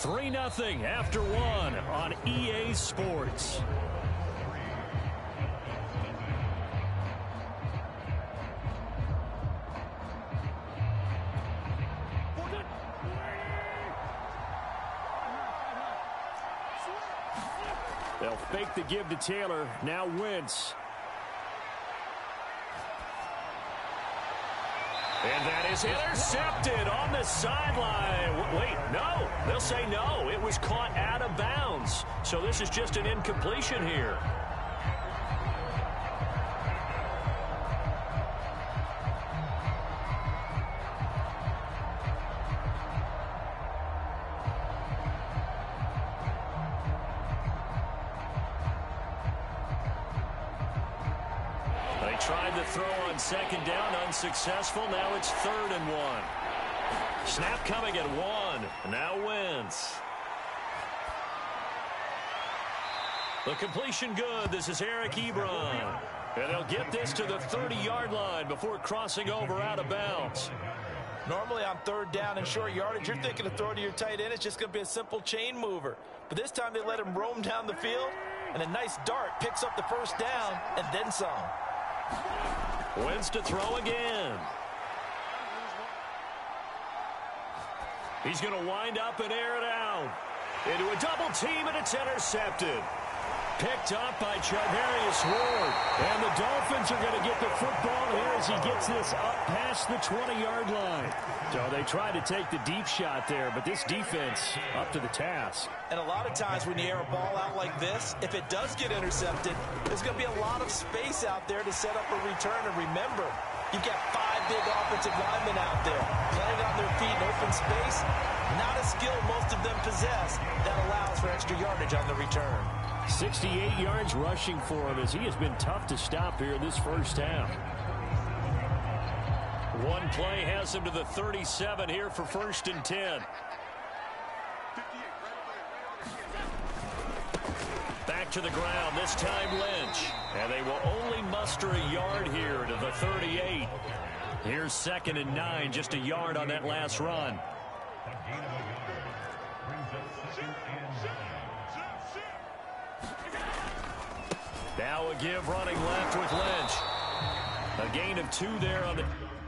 3-0 after one on EA Sports. They'll fake the give to Taylor. Now Wentz. And that is intercepted on the sideline. Wait, no. They'll say no. It was caught out of bounds. So this is just an incompletion here. Tried to throw on second down, unsuccessful. Now it's 3rd and 1. Snap coming at 1. Now Wentz. The completion good. This is Eric Ebron. And they'll get this to the 30-yard line before crossing over out of bounds. Normally on 3rd down and short yardage, you're thinking of throwing to your tight end. It's just going to be a simple chain mover. But this time they let him roam down the field, and a nice dart picks up the 1st down and then some. Wentz to throw again. He's going to wind up and air it out. Into a double team, and it's intercepted. Picked up by Charvarius Ward. And the Dolphins are going to get the football here as he gets this up past the 20-yard line. So they tried to take the deep shot there, but this defense up to the task. And a lot of times when you air a ball out like this, if it does get intercepted, there's going to be a lot of space out there to set up a return. And remember, you've got 5 big offensive linemen out there playing on their feet in open space. Not a skill most of them possess that allows for extra yardage on the return. 68 yards rushing for him as he has been tough to stop here this first half. One play has him to the 37 here for 1st and 10. Back to the ground, this time Lynch. And they will only muster a yard here to the 38. Here's 2nd and 9, just a yard on that last run. Now a give running left with Lynch. A gain of 2 there on the...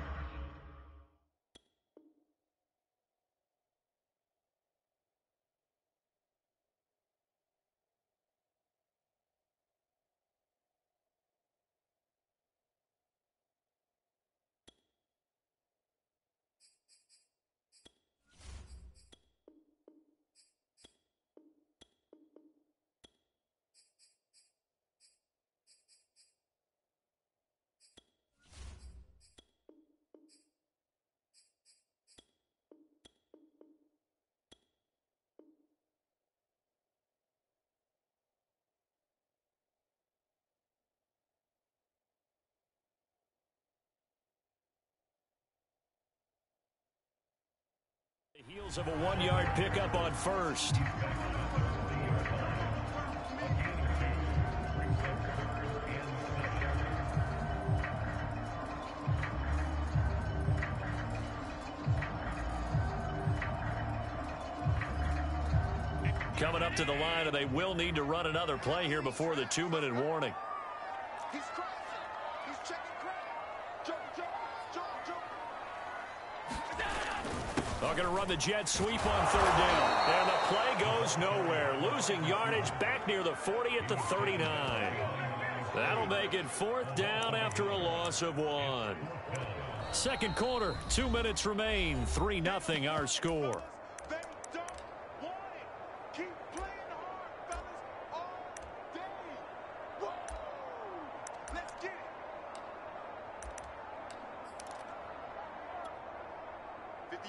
Heels of a 1-yard pickup on 1st. Coming up to the line, and they will need to run another play here before the 2-minute warning. He's crossing. He's checking crowd. Jump. They're going to run the jet sweep on 3rd down. And the play goes nowhere. Losing yardage back near the 40 at the 39. That'll make it 4th down after a loss of 1. Second quarter, 2 minutes remain. 3-0 our score. They don't want it. Keep playing hard, fellas, all day. Whoa! Let's get it. 58.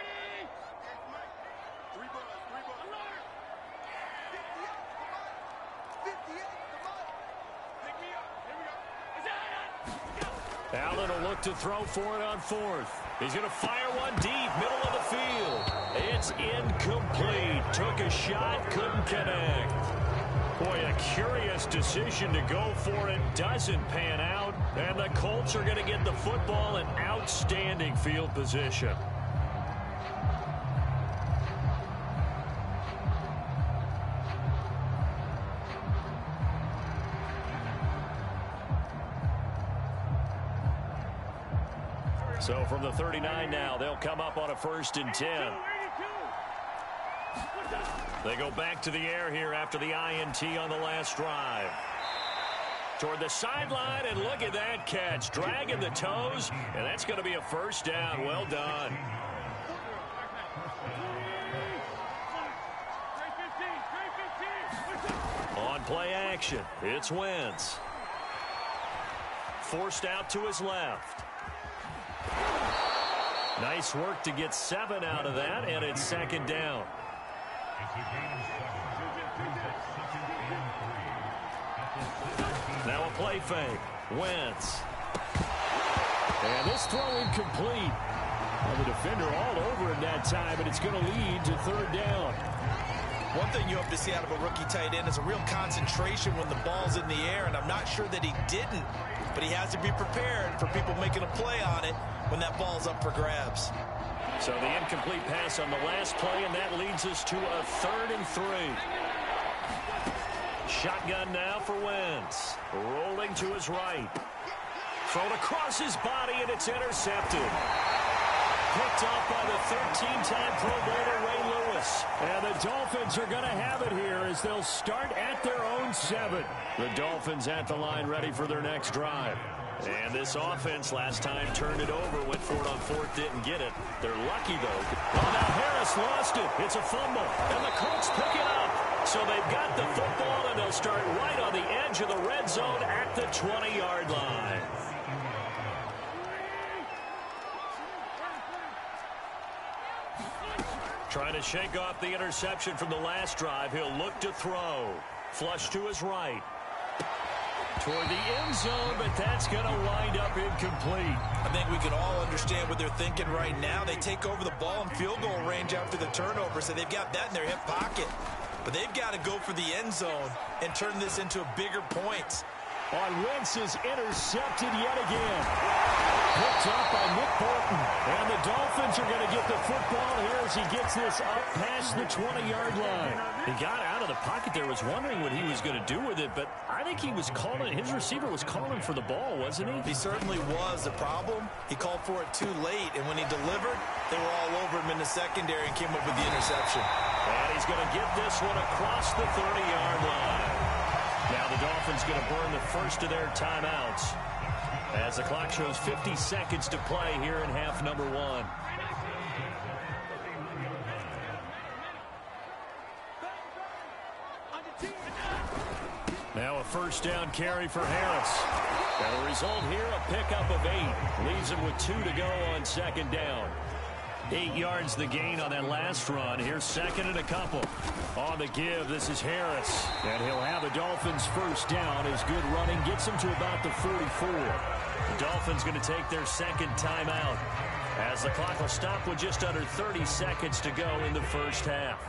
Allen will look to throw for it on 4th. He's going to fire one deep, middle of the field. It's incomplete. Took a shot, couldn't connect. Boy, a curious decision to go for it. Doesn't pan out. And the Colts are going to get the football in outstanding field position. So from the 39 now, they'll come up on a 1st and 10. They go back to the air here after the INT on the last drive. Toward the sideline, and look at that catch. Dragging the toes, and that's going to be a 1st down. Well done. On play action, it's Wentz. Forced out to his left. Nice work to get 7 out of that, and it's 2nd down. Now a play fake. Wentz. And this throw incomplete. Well, the defender all over him that time, and it's going to lead to 3rd down. One thing you hope to see out of a rookie tight end is a real concentration when the ball's in the air, and I'm not sure that he didn't, but he has to be prepared for people making a play on it when that ball's up for grabs. So the incomplete pass on the last play, and that leads us to a 3rd and 3. Shotgun now for Wentz. Rolling to his right. Thrown across his body, and it's intercepted. Picked off by the 13-time Pro Bowler Ray Lewis. And the Dolphins are going to have it here as they'll start at their own 7. The Dolphins at the line ready for their next drive. And this offense last time turned it over, went for it on 4th, didn't get it. They're lucky, though. Oh, now Harris lost it. It's a fumble. And the Colts pick it up. So they've got the football, and they'll start right on the edge of the red zone at the 20-yard line. Trying to shake off the interception from the last drive. He'll look to throw. Flush to his right. Toward the end zone, but that's going to wind up incomplete. I think we can all understand what they're thinking right now. They take over the ball in field goal range after the turnover, so they've got that in their hip pocket. But they've got to go for the end zone and turn this into bigger points. On Wentz is intercepted yet again. Picked up by Nick Bolton. And the Dolphins are going to get the football here as he gets this up past the 20-yard line. He got out of the pocket there, was wondering what he was going to do with it, but I think he was calling, his receiver was calling for the ball, wasn't he? He certainly was. The problem, he called for it too late, and when he delivered, they were all over him in the secondary and came up with the interception. And he's going to get this one across the 30-yard line. Now the Dolphins going to burn the first of their timeouts as the clock shows 50 seconds to play here in half number 1. Now a 1st down carry for Harris. And the result here, a pickup of 8. Leaves him with 2 to go on 2nd down. 8 yards the gain on that last run. Here's 2nd and a couple. On the give, this is Harris. And he'll have the Dolphins 1st down. His good running gets him to about the 44. The Dolphins going to take their 2nd timeout as the clock will stop with just under 30 seconds to go in the first half.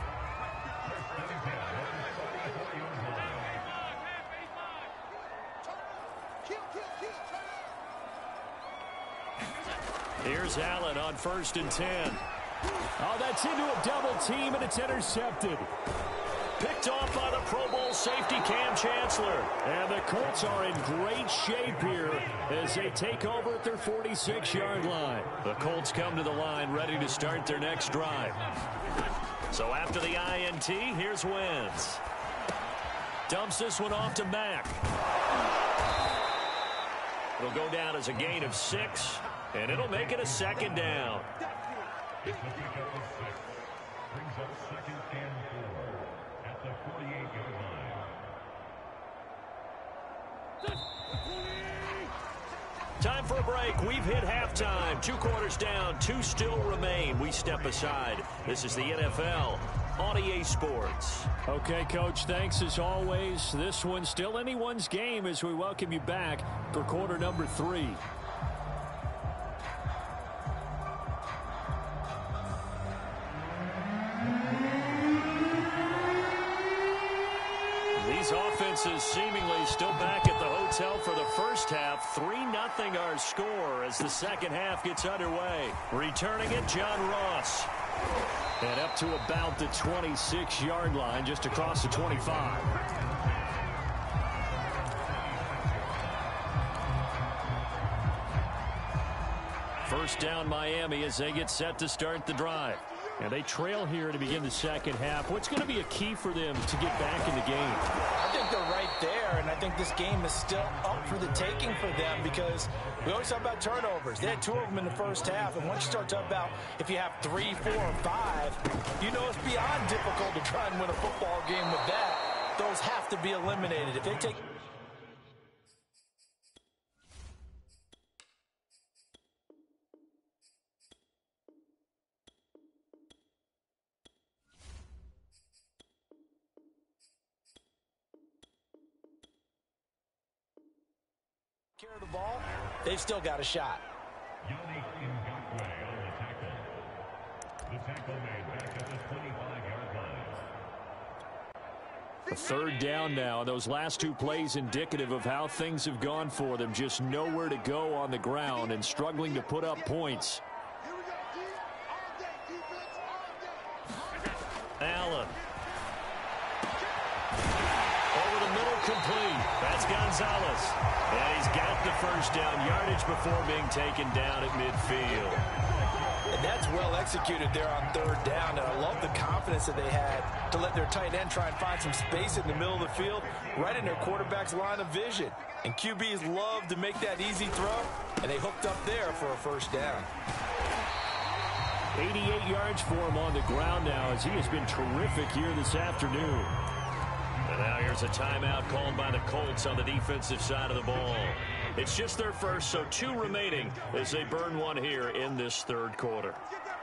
Here's Allen on 1st and 10. Oh, that's into a double team, and it's intercepted. Picked off by the Pro Bowl safety Cam Chancellor. And the Colts are in great shape here as they take over at their 46-yard line. The Colts come to the line ready to start their next drive. So after the INT, here's Wentz. Dumps this one off to Mack. It'll go down as a gain of 6, and it'll make it a 2nd down. Brings up 2nd and 4 at the 48-yard line. Time for a break. We've hit halftime. 2 quarters down. 2 still remain. We step aside. This is the NFL on EA Sports. Okay, Coach, thanks as always. This one's still anyone's game as we welcome you back for quarter number 3. These offenses seemingly still back at the hotel for the first half. 3-0 our score as the second half gets underway. Returning it, John Ross. And up to about the 26-yard line, just across the 25. First down Miami as they get set to start the drive. And they trail here to begin the second half. What's going to be a key for them to get back in the game? I think they're right there, and I think this game is still up for the taking for them because we always talk about turnovers. They had 2 of them in the first half, and once you start talking about if you have 3, 4, or 5, you know it's beyond difficult to try and win a football game with that. Those have to be eliminated. If they take... care of the ball, they've still got a shot. Yannick Ngakoue on the tackle. The tackle made back at the 25-yard line. A third down now. Those last 2 plays indicative of how things have gone for them. Just nowhere to go on the ground and struggling to put up points. Allen. Over the middle, complete. That's Gonzalez. And he's got the first down yardage before being taken down at midfield. And that's well executed there on third down. And I love the confidence that they had to let their tight end try and find some space in the middle of the field, right in their quarterback's line of vision. And QBs love to make that easy throw, and they hooked up there for a first down. 88 yards for him on the ground now as he has been terrific here this afternoon. And now here's a timeout called by the Colts on the defensive side of the ball. It's just their first, so 2 remaining as they burn one here in this third quarter.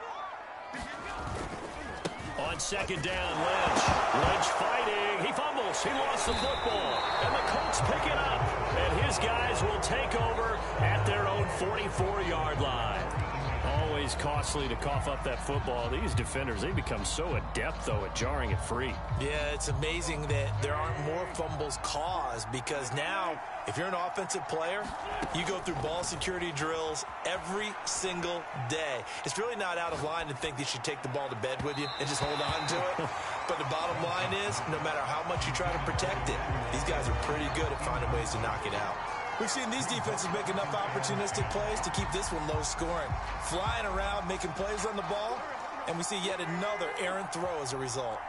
On second down, Lynch. Lynch fighting. He fumbles. He lost the football. And the Colts pick it up. And his guys will take over at their own 44-yard line. Always costly to cough up that football. These defenders, they become so adept, though, at jarring it free. Yeah, it's amazing that there aren't more fumbles caused because now, if you're an offensive player, you go through ball security drills every single day. It's really not out of line to think you should take the ball to bed with you and just hold on to it. But the bottom line is, no matter how much you try to protect it, these guys are pretty good at finding ways to knock it out. We've seen these defenses make enough opportunistic plays to keep this one low scoring. Flying around, making plays on the ball, and we see yet another errant throw as a result.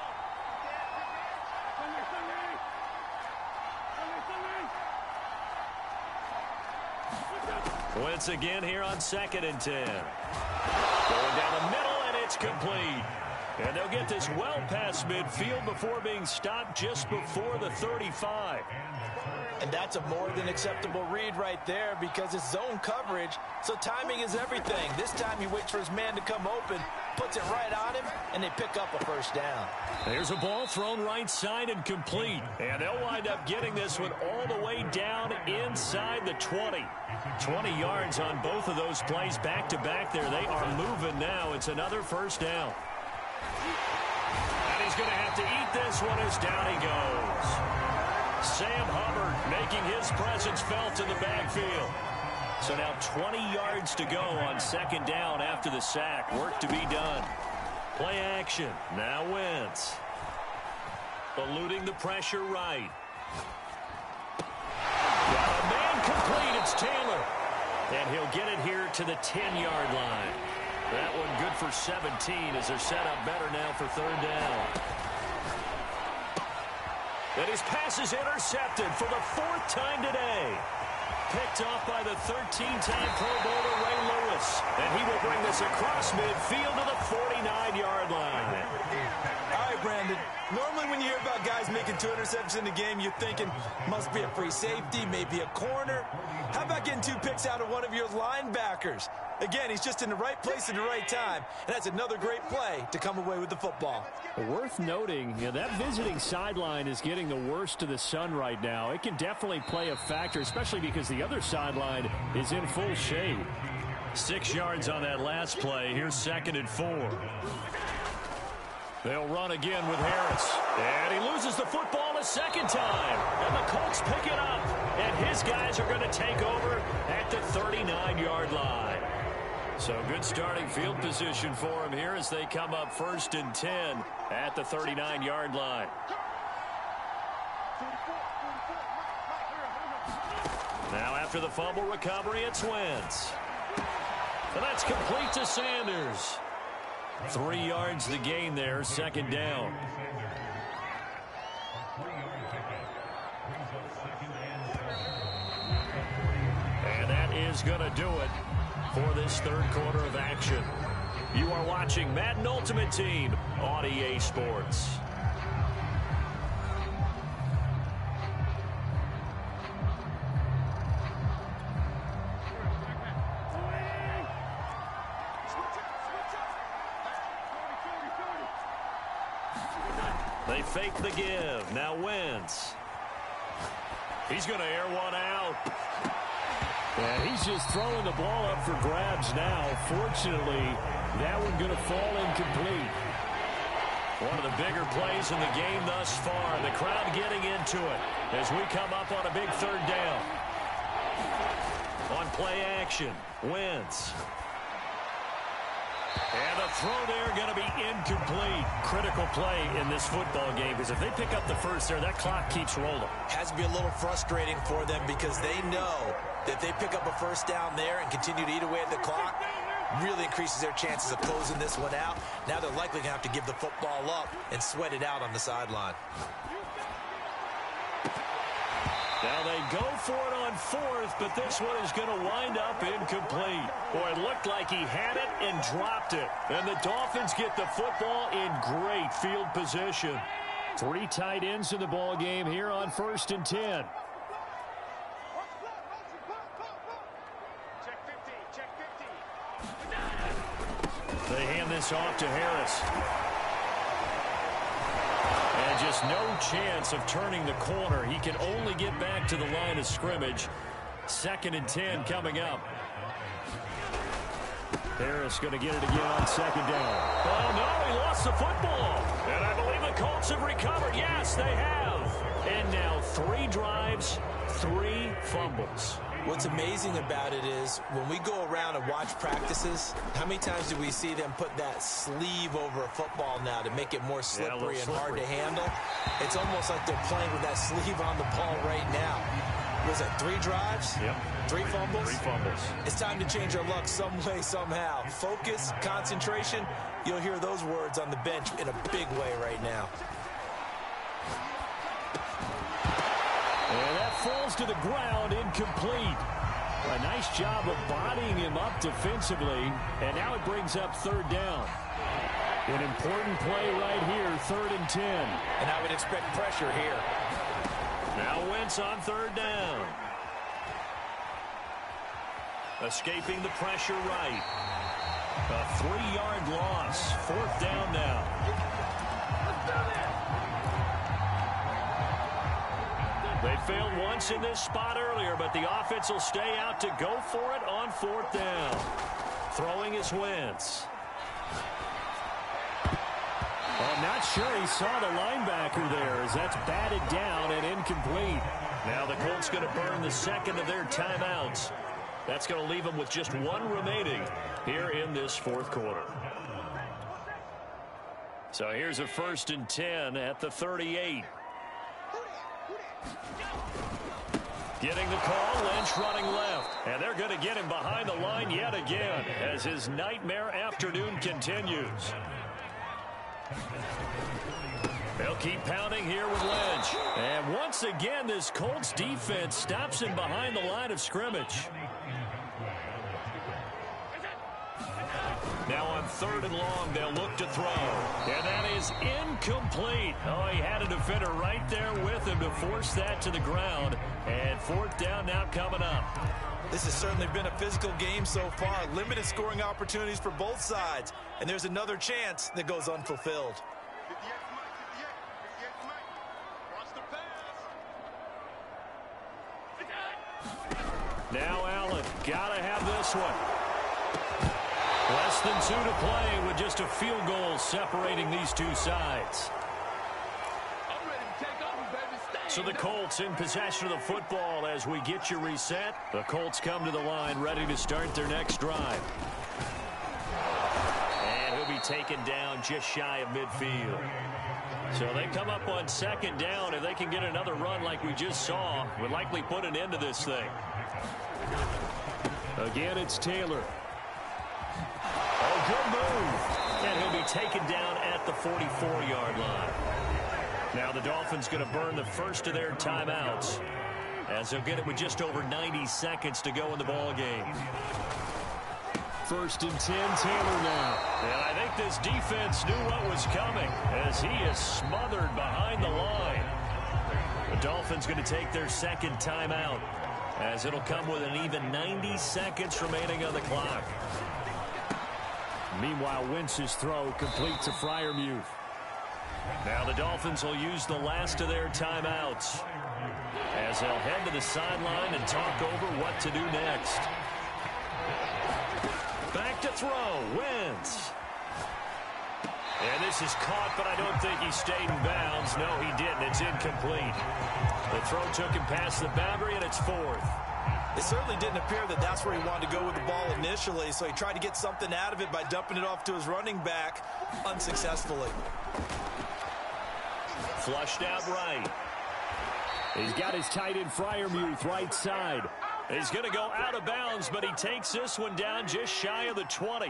Once again here on 2nd and 10. Going down the middle, and it's complete. And they'll get this well past midfield before being stopped just before the 35. And that's a more than acceptable read right there because it's zone coverage, so timing is everything. This time he waits for his man to come open, puts it right on him, and they pick up a first down. There's a ball thrown right side and complete. And they'll wind up getting this one all the way down inside the 20. 20 yards on both of those plays back-to-back there. They are moving now. It's another first down. And he's going to have to eat this one as down he goes. Sam Hubbard making his presence felt in the backfield. So now 20 yards to go on second down after the sack. Work to be done. Play action. Now Wentz. Eluding the pressure right. Got a man complete. It's Taylor. And he'll get it here to the 10-yard line. That one good for 17 as they're set up better now for third down. And his pass is intercepted for the 4th time today. Picked off by the 13-time Pro Bowler Ray Lewis. And he will bring this across midfield to the 49-yard line. All right, Brandon. Normally when you hear about guys making 2 interceptions in the game, you're thinking must be a free safety, maybe a corner. How about getting 2 picks out of one of your linebackers? Again, he's just in the right place at the right time, and that's another great play to come away with the football. Worth noting, that visiting sideline is getting the worst of the sun right now. It can definitely play a factor, especially because the other sideline is in full shade. 6 yards on that last play. Here's 2nd and 4. They'll run again with Harris. And he loses the football a second time. And the Colts pick it up. And his guys are going to take over at the 39-yard line. So good starting field position for him here as they come up 1st and 10 at the 39-yard line. Now after the fumble recovery, it's Wentz. And that's complete to Sanders. 3 yards to gain there, second down. And that is going to do it for this third quarter of action. You are watching Madden Ultimate Team on EA Sports. They fake the give. Now Wentz. He's going to air one out. And he's just throwing the ball up for grabs now. Fortunately, that one going to fall incomplete. One of the bigger plays in the game thus far. The crowd getting into it as we come up on a big third down. On play action, Wentz. And the throw there going to be incomplete. Critical play in this football game because if they pick up the first there, that clock keeps rolling. Has to be a little frustrating for them because they know that if they pick up a first down there and continue to eat away at the clock, really increases their chances of closing this one out. Now they're likely going to have to give the football up and sweat it out on the sideline. Now they go for it on fourth, but this one is going to wind up incomplete. Boy, it looked like he had it and dropped it. And the Dolphins get the football in great field position. 3 tight ends in the ball game here on 1st and 10. They hand this off to Harris. And just no chance of turning the corner. He can only get back to the line of scrimmage. 2nd and 10 coming up. Harris going to get it again on 2nd down. Oh, no, he lost the football. And I believe the Colts have recovered. Yes, they have. And now 3 drives, 3 fumbles. What's amazing about it is when we go around and watch practices, how many times do we see them put that sleeve over a football now to make it more slippery and hard to handle? It's almost like they're playing with that sleeve on the ball right now. Was it 3 drives? Yep. 3 fumbles? 3 fumbles. It's time to change our luck some way, somehow. Focus, concentration, you'll hear those words on the bench in a big way right now. And that falls to the ground, incomplete. A nice job of bodying him up defensively, and now it brings up 3rd down. An important play right here, 3rd and 10. And I would expect pressure here. Now Wentz on 3rd down. Escaping the pressure right. A 3-yard loss. 4th down now. They failed once in this spot earlier, but the offense will stay out to go for it on 4th down. Throwing is Wentz. I'm not sure he saw the linebacker there as that's batted down and incomplete. Now the Colts going to burn the 2nd of their timeouts. That's going to leave them with just 1 remaining here in this 4th quarter. So here's a 1st and 10 at the 38. Getting the call, Lynch running left. And they're going to get him behind the line yet again as his nightmare afternoon continues. They'll keep pounding here with Lynch. And once again, this Colts defense stops him behind the line of scrimmage. Now on 3rd and long, they'll look to throw. And that is incomplete. Oh, he had a defender right there with him to force that to the ground. And 4th down now coming up. This has certainly been a physical game so far. Limited scoring opportunities for both sides. And there's another chance that goes unfulfilled. Now Allen, gotta have this one. Less than 2 to play with just a field goal separating these two sides. So the Colts in possession of the football as we get you reset. The Colts come to the line ready to start their next drive. And he'll be taken down just shy of midfield. So they come up on 2nd down. If they can get another run like we just saw, would likely put an end to this thing. Again, it's Taylor. good move. And he'll be taken down at the 44-yard line. Now the Dolphins going to burn the first of their timeouts, as they'll get it with just over 90 seconds to go in the ball game. 1st and 10, Taylor now. And I think this defense knew what was coming, as he is smothered behind the line. The Dolphins going to take their second timeout, as it'll come with an even 90 seconds remaining on the clock. Meanwhile, Wentz's throw complete to Freiermuth. Now the Dolphins will use the last of their timeouts, as they'll head to the sideline and talk over what to do next. Back to throw, Wentz. And this is caught, but I don't think he stayed in bounds. No, he didn't. It's incomplete. The throw took him past the boundary, and it's 4th. It certainly didn't appear that that's where he wanted to go with the ball initially, so he tried to get something out of it by dumping it off to his running back unsuccessfully. Flushed out right. He's got his tight end Freiermuth right side. He's going to go out of bounds, but he takes this one down just shy of the 20.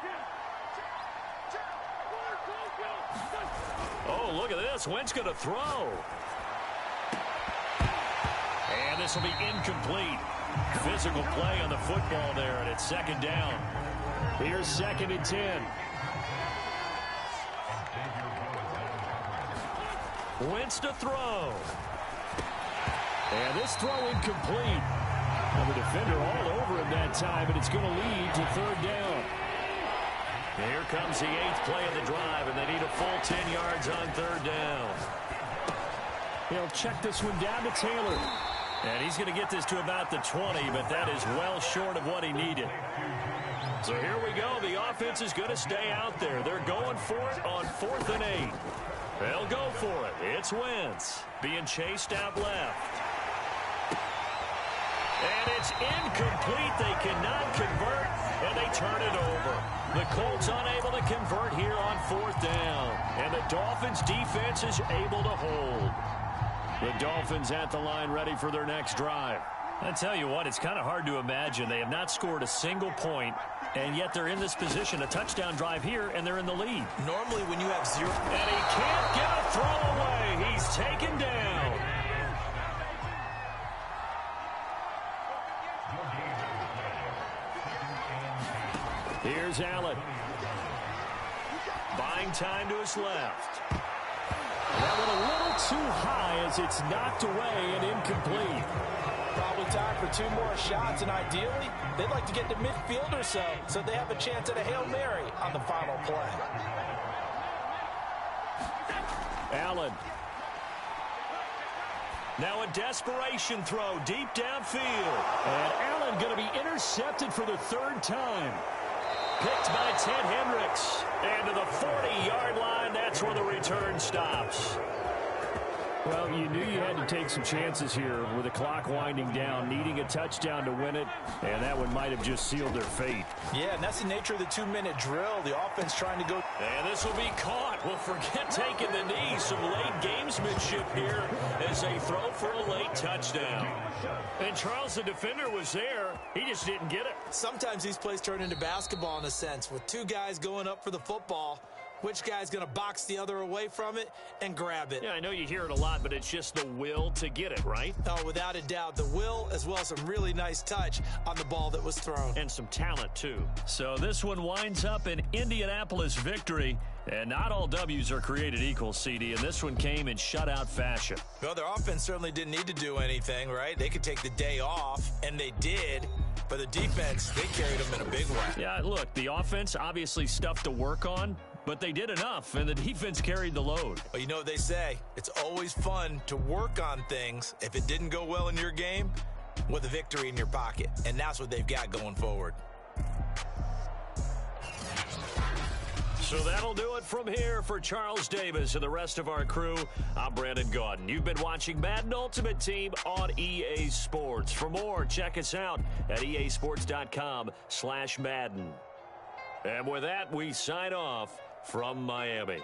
Oh, look at this. Wentz going to throw. And this will be incomplete. Physical play on the football there, and it's 2nd down. Here's 2nd and 10. Wentz to throw. And this throw incomplete. And the defender all over him that time, and it's going to lead to 3rd down. And here comes the 8th play of the drive, and they need a full 10 yards on 3rd down. He'll check this one down to Taylor. And he's going to get this to about the 20, but that is well short of what he needed. So here we go. The offense is going to stay out there. They're going for it on 4th and 8. They'll go for it. It's Wentz being chased out left. And it's incomplete. They cannot convert, and they turn it over. The Colts unable to convert here on 4th down. And the Dolphins defense is able to hold. The Dolphins at the line ready for their next drive. I tell you what, it's kind of hard to imagine. They have not scored a single point, and yet they're in this position. A touchdown drive here, and they're in the lead. Normally when you have 0... And he can't get a throw away. He's taken down. Here's Allen. Buying time to his left. That went a little too high as it's knocked away and incomplete. Probably time for 2 more shots, and ideally, they'd like to get to midfield or so they have a chance at a Hail Mary on the final play. Allen. Now a desperation throw deep downfield. And Allen going to be intercepted for the 3rd time. Picked by Ted Hendricks. And to the 40-yard line, that's where the return stops. Well, you knew you had to take some chances here with the clock winding down, needing a touchdown to win it, and that one might have just sealed their fate. Yeah, and that's the nature of the 2-minute drill. The offense trying to go... And this will be caught. Well, forget taking the knee. Some late gamesmanship here as they throw for a late touchdown. And Charles, the defender, was there. He just didn't get it. Sometimes these plays turn into basketball in a sense, with 2 guys going up for the football. Which guy's going to box the other away from it and grab it? Yeah, I know you hear it a lot, but it's just the will to get it, right? Oh, without a doubt. The will, as well as some really nice touch on the ball that was thrown. And some talent, too. So this one winds up an Indianapolis victory. And not all W's are created equal, CD, and this one came in shutout fashion. Well, their offense certainly didn't need to do anything, right? They could take the day off, and they did. But the defense, they carried them in a big way. Yeah, look, the offense, obviously stuff to work on, but they did enough, and the defense carried the load. Well, you know what they say. It's always fun to work on things. If it didn't go well in your game, with a victory in your pocket. And that's what they've got going forward. So that'll do it from here for Charles Davis and the rest of our crew. I'm Brandon Gaudin. You've been watching Madden Ultimate Team on EA Sports. For more, check us out at easports.com/Madden. And with that, we sign off from Miami.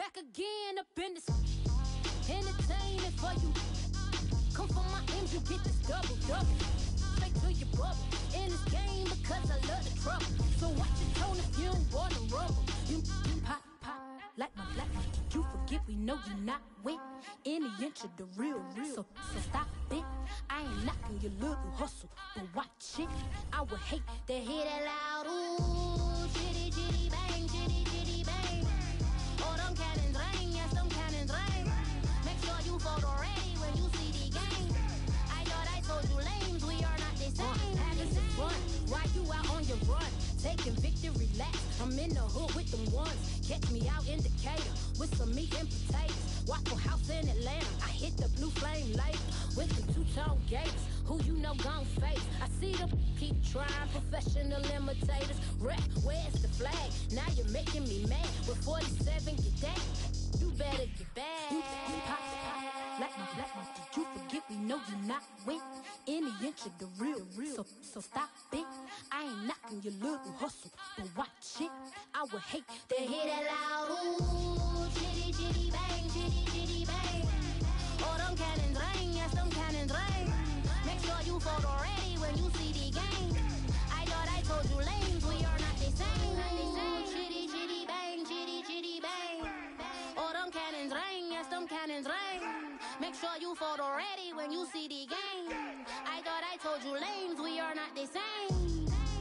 back again up in this entertainment for you. Come from my ends, you get this double. Straight to your bubble. In this game because I love the trouble. So watch your tone if you don't wanna rumble. You pop, like my Did you forget we know you're not with any inch of the real. So stop it. I ain't knocking your little hustle, but watch it. I would hate to hear that loud. Ooh, chitty, chitty, bang, chitty, chitty, bang. Oh, them cannons ring, yes, them cannons ring. Make sure you photo ready when you see the game. I thought I told you lames, we are not the same. Having some fun, why you out on your run? Taking victory laps, I'm in the hood with them ones. Catch me out in Decatur with some meat and potatoes. Waffle House in Atlanta, I hit the blue flame later with the two-tone gators. Who you know gon' face? I see them keep trying, professional imitators. Rap, where's the flag? Now you're making me mad. With 47, get that. You better get back. You pop, like my Did you forget we know you're not with any inch of the real. So stop it. I ain't knocking your little hustle, but watch it. I would hate to hear that loud. Ooh, chitty, chitty, bang, chitty, chitty, bang. Oh, them cannons ring, yes, them cannons ring. Make sure you photo ready when you see the game. I thought I told you lames, we are not the same. Chitty, chitty, bang, chitty, chitty, bang. Oh, them cannons ring, yes, them cannons ring. Make sure you photo ready when you see the game. I thought I told you lames, we are not the same.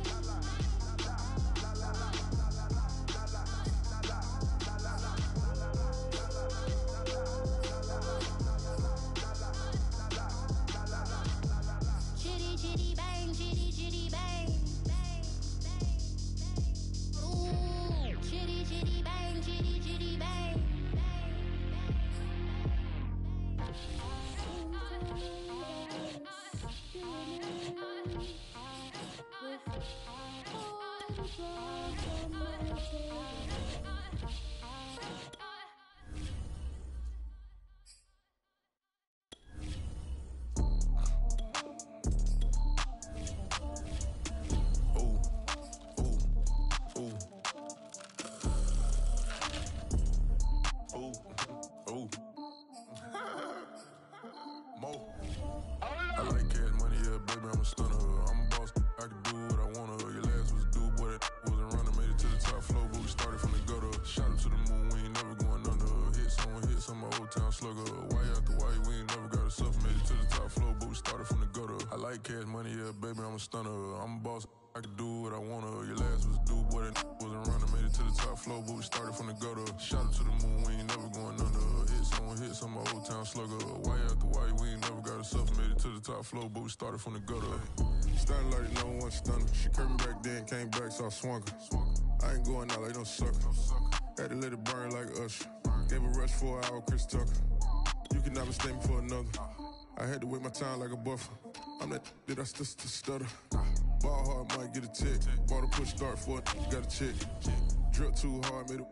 Cash money, yeah, baby, I'm a stunner. I'm a boss, I can do what I wanna. Your last was do, boy, that wasn't running. Made it to the top floor, but we started from the gutter. Shout out to the moon, we ain't never going under. Hits on my old town slugger. Why after why, we ain't never got herself. Made it to the top floor, but we started from the gutter. Starting like no one stunner. She curved me back then, came back, so I swung her. I ain't going out like no sucker. Had to let it burn like Usher. Gave a rush for an hour, Chris Tucker. You can never stay me for another. I had to wait my time like a buffer. I'm that I still stutter. Ball hard, might get a tick. Bought a push start for it, got a chick. Drip too hard, made it.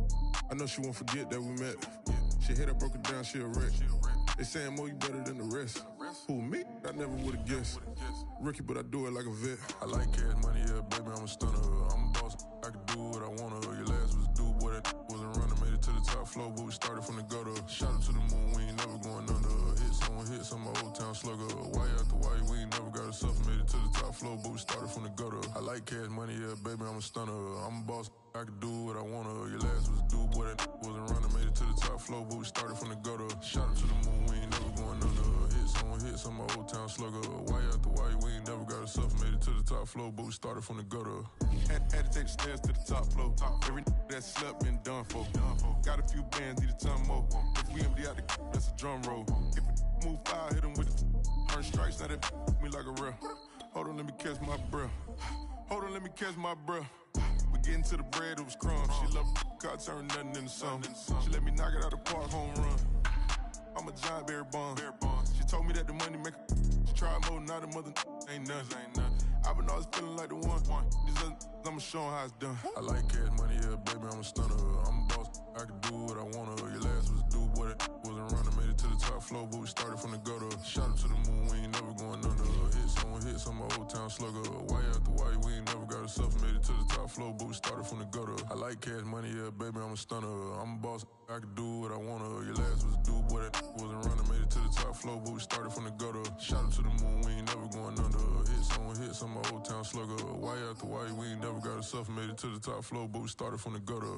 I know she won't forget that we met. She hit, I broke it down, she a wreck. They saying, Mo, you better than the rest. Who, me? I never would've guessed. Rookie, but I do it like a vet. I like cash money, yeah, baby, I'm a stunner. I'm a boss, I can do what I wanna. Your last was do, boy, that wasn't running. Made it to the top floor, but we started from the gutter. Shout out to the moon, we ain't never going under. Hits on my old town slugger. Why after why, we ain't never got herself. Made it to the top floor, but we started from the gutter. I like cash money, yeah, baby, I'm a stunner. I'm a boss, I can do what I wanna. Your last was do, boy, that wasn't running. Made it to the top floor, but we started from the gutter. Shout out to the moon, we ain't never going under. Hits on my old town slugger. Why after why, we ain't never got herself. Made it to the top floor, but we started from the gutter. Had to take the stairs to the top floor. Every that slept been done for. Got a few bands, need a ton more. If we empty out the that's a drum roll. If it move fire, hit him with it. Earn strikes, now that me like a real. Hold on, let me catch my breath. Hold on, let me catch my breath. We getting to the bread, it was crumbs. She love car, turn nothing into something. She let me knock it out the park, home run. I'm a giant Barry Bonds. She told me that the money make her. She tried more, now the mother ain't nothing. I've been always feeling like the one. These other I'ma show 'em how it's done. I like cash money, yeah, baby, I'm a stunner. I'm a boss, I can do what I wanna. Your last was do, boy, that wasn't running. Made it to the top floor, but we started from the gutter. Shout out to the moon, we ain't never going under. Hits on my old town slugger. Why after why we ain't never got ourselves made it to the top floor, but we started from the gutter. I like cash money, yeah, baby, I'm a stunner. I'm a boss, I can do what I wanna. Your last was a dude, boy, that wasn't running. Made it to the top floor, but we started from the gutter. Shout out to the moon, we ain't never going under. Hits on my old town slugger. Why after why we ain't never got ourselves made it to the top floor, but we started from the gutter.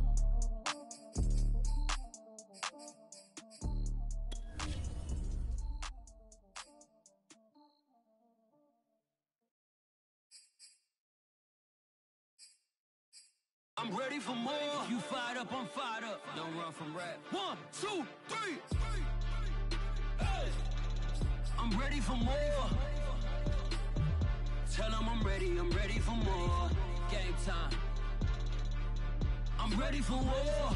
I'm ready for more. You fired up, I'm fired up. Don't run from rap. 1, 2, 3. Hey. I'm ready for more. Tell them I'm ready for more. Game time. I'm ready for war.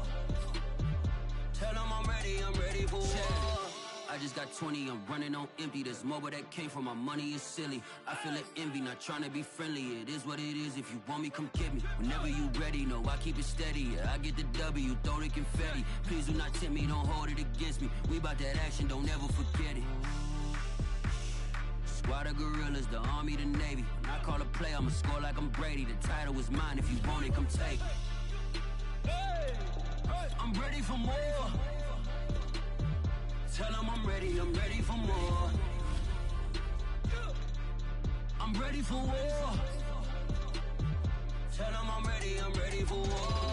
Tell them I'm ready for war. I just got 20, I'm running on empty. This mobile that came from my money is silly. I feel it envy, not trying to be friendly. It is what it is, if you want me, come get me. Whenever you ready, no, I keep it steady. Yeah, I get the W, throw the confetti. Please do not tempt me, don't hold it against me. We bout that action, don't ever forget it. Squad of gorillas, the army, the navy. When I call a play, I'ma score like I'm Brady. The title is mine, if you want it, come take it. I'm ready for more. Tell them I'm ready for more. I'm ready for war. Tell them I'm ready for war.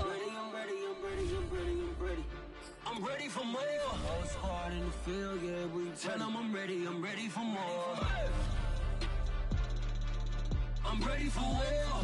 I'm ready for more. Oh, it's hard in the field, yeah, we tell them I'm ready for more. I'm ready for war.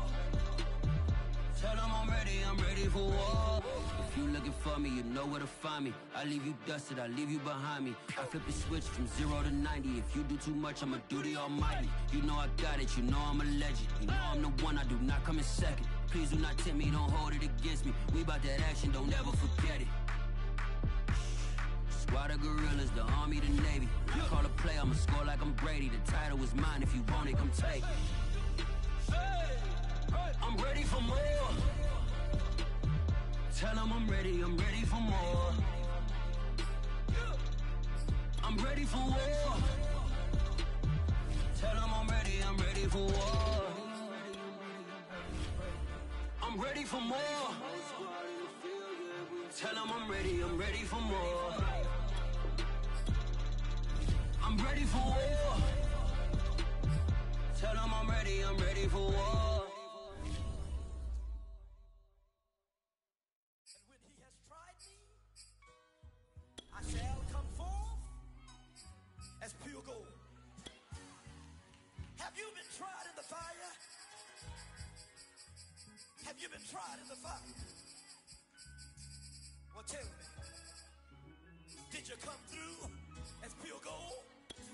Tell them I'm ready for war. If you looking for me, you know where to find me. I leave you dusted, I leave you behind me. I flip the switch from 0 to 90. If you do too much, I'ma do the almighty. You know I got it, you know I'm a legend. You know I'm the one, I do not come in second. Please do not tempt me, don't hold it against me. We bout that action, don't ever forget it. Squad of gorillas, the army, the navy. When I call a play, I'ma score like I'm Brady. The title is mine, if you want it, come take it. I'm ready for more. Tell them I'm ready for more. I'm ready for war. Tell them I'm ready for war. I'm ready for more. Tell them I'm ready for more. I'm ready for war. Tell them I'm ready for war. As pure gold. Have you been tried in the fire? Have you been tried in the fire? Well, tell me, did you come through as pure gold?